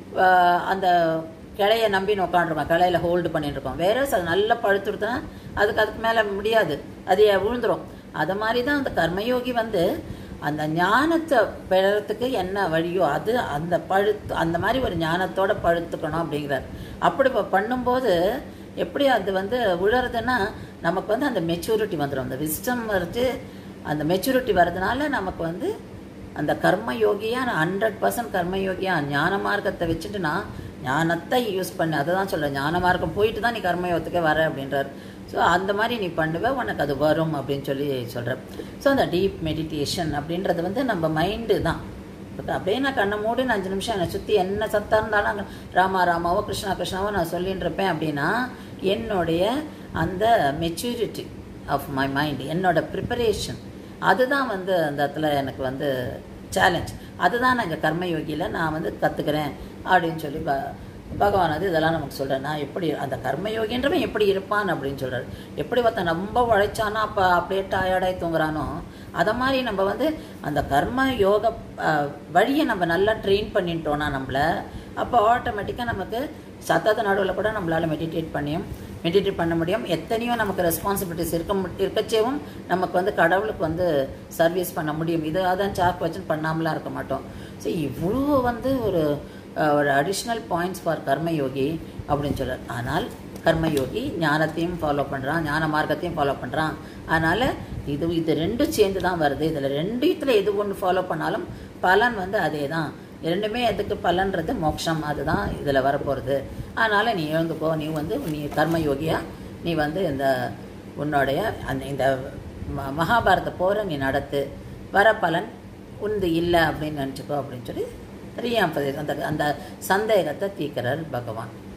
அந்த கிளையை நம்பி உட்காந்துருக்கோம், கிளையில ஹோல்டு பண்ணிட்டு இருக்கோம். வேற அது நல்லா பழுத்துடுதுன்னா அதுக்கு அதுக்கு மேலே முடியாது, அது விழுந்துடும். அது மாதிரி தான் அந்த கர்மயோகி வந்து அந்த ஞானத்தை பெறத்துக்கு என்ன வழியோ அது அந்த பழுத்து அந்த மாதிரி ஒரு ஞானத்தோட பழுத்துக்கணும் அப்படிங்கிறார். அப்படி பண்ணும்போது எப்படி அது வந்து விழறதுன்னா நமக்கு வந்து அந்த மெச்சூரிட்டி வந்துடும். அந்த விஸ்டம் வருது, அந்த மெச்சூரிட்டி வர்றதுனால நமக்கு வந்து அந்த கர்மயோகியாக நான் ஹண்ட்ரட் பர்சன்ட் கர்மயோகியாக ஞான மார்க்கத்தை வச்சுட்டு நான் ஞானத்தை யூஸ் பண்ணு. அதை தான் சொல்கிறேன், ஞான மார்க்கம் போயிட்டு தான் நீ கர்மயோகத்துக்கே வர அப்படின்றார். ஸோ அந்த மாதிரி நீ பண்ணுவ, உனக்கு அது வரும் அப்படின்னு சொல்லி சொல்கிறேன். ஸோ அந்த டீப் மெடிடேஷன் அப்படின்றது வந்து நம்ம மைண்டு தான். அப்படியே நான் கண்ணை மூடி நான் அஞ்சு நிமிஷம் என்னை சுற்றி என்ன சத்தம் இருந்தாலும் அங்கே ராமா ராமாவோ கிருஷ்ணா கிருஷ்ணாவோ நான் சொல்லின்னு இருப்பேன். அப்படின்னா என்னுடைய அந்த மெச்சூரிட்டி ஆஃப் மை மைண்ட், என்னோட ப்ரிப்பரேஷன், அதுதான் வந்து அந்த இடத்துல எனக்கு வந்து சேலஞ்ச். அதுதான் நான் இங்கே கர்மயோகியில் நான் வந்து கற்றுக்கிறேன் அப்படின்னு சொல்லி பகவான் வந்து இதெல்லாம் நமக்கு சொல்கிறார். நான் எப்படி அந்த கர்மயோகின்றவன் எப்படி இருப்பான் அப்படின்னு சொல்கிறார். எப்படி ஒருத்தன் ரொம்ப உழைச்சானா அப்போ அப்படியே டயர்டாகி தூங்குறானோ அதை மாதிரி நம்ம வந்து அந்த கர்ம யோக வழியை நம்ம நல்லா ட்ரெயின் பண்ணிட்டோன்னா நம்மளை, அப்போ ஆட்டோமேட்டிக்காக நமக்கு சத்தத்த நடுவில் கூட நம்மளால் மெடிடேட் பண்ணியும் மெடிடேட் பண்ண முடியும். எத்தனையோ நமக்கு ரெஸ்பான்சிபிலிட்டிஸ் இருக்க இருக்கச்சேவும் நமக்கு வந்து கடவுளுக்கு வந்து சர்வீஸ் பண்ண முடியும். இது அதான் சாக்கு வச்சு பண்ணாமலாம் இருக்க மாட்டோம். ஸோ இவ்வளோ வந்து ஒரு ஒரு அடிஷ்னல் பாயிண்ட்ஸ் ஃபார் கர்மயோகி அப்படின்னு சொல்கிறார். ஆனால் கர்மயோகி ஞானத்தையும் ஃபாலோ பண்ணுறான், ஞான மார்க்கத்தையும் ஃபாலோ பண்ணுறான். அதனால் இது இது ரெண்டும் சேர்ந்து தான் வருது. இதில் ரெண்டு இதில் எது ஒன்று ஃபாலோ பண்ணாலும் பலன் வந்து அதே தான். இரண்டுமே எதுக்கு பலன்றது மோட்சம், அதுதான் இதில் வரப்போகிறது. அதனால் நீ எழுந்துக்கோ, நீ வந்து நீ கர்மயோகியாக நீ வந்து இந்த உன்னுடைய அந்த இந்த ம மகாபாரத போரை நீ நடத்து, வர பலன் உந்து இல்லை அப்படின்னு நினச்சிக்கோ அப்படின்னு சொல்லி ரீஎம்பசைஸ் அந்த அந்த சந்தேகத்தை தீர்க்கிறார் பகவான்.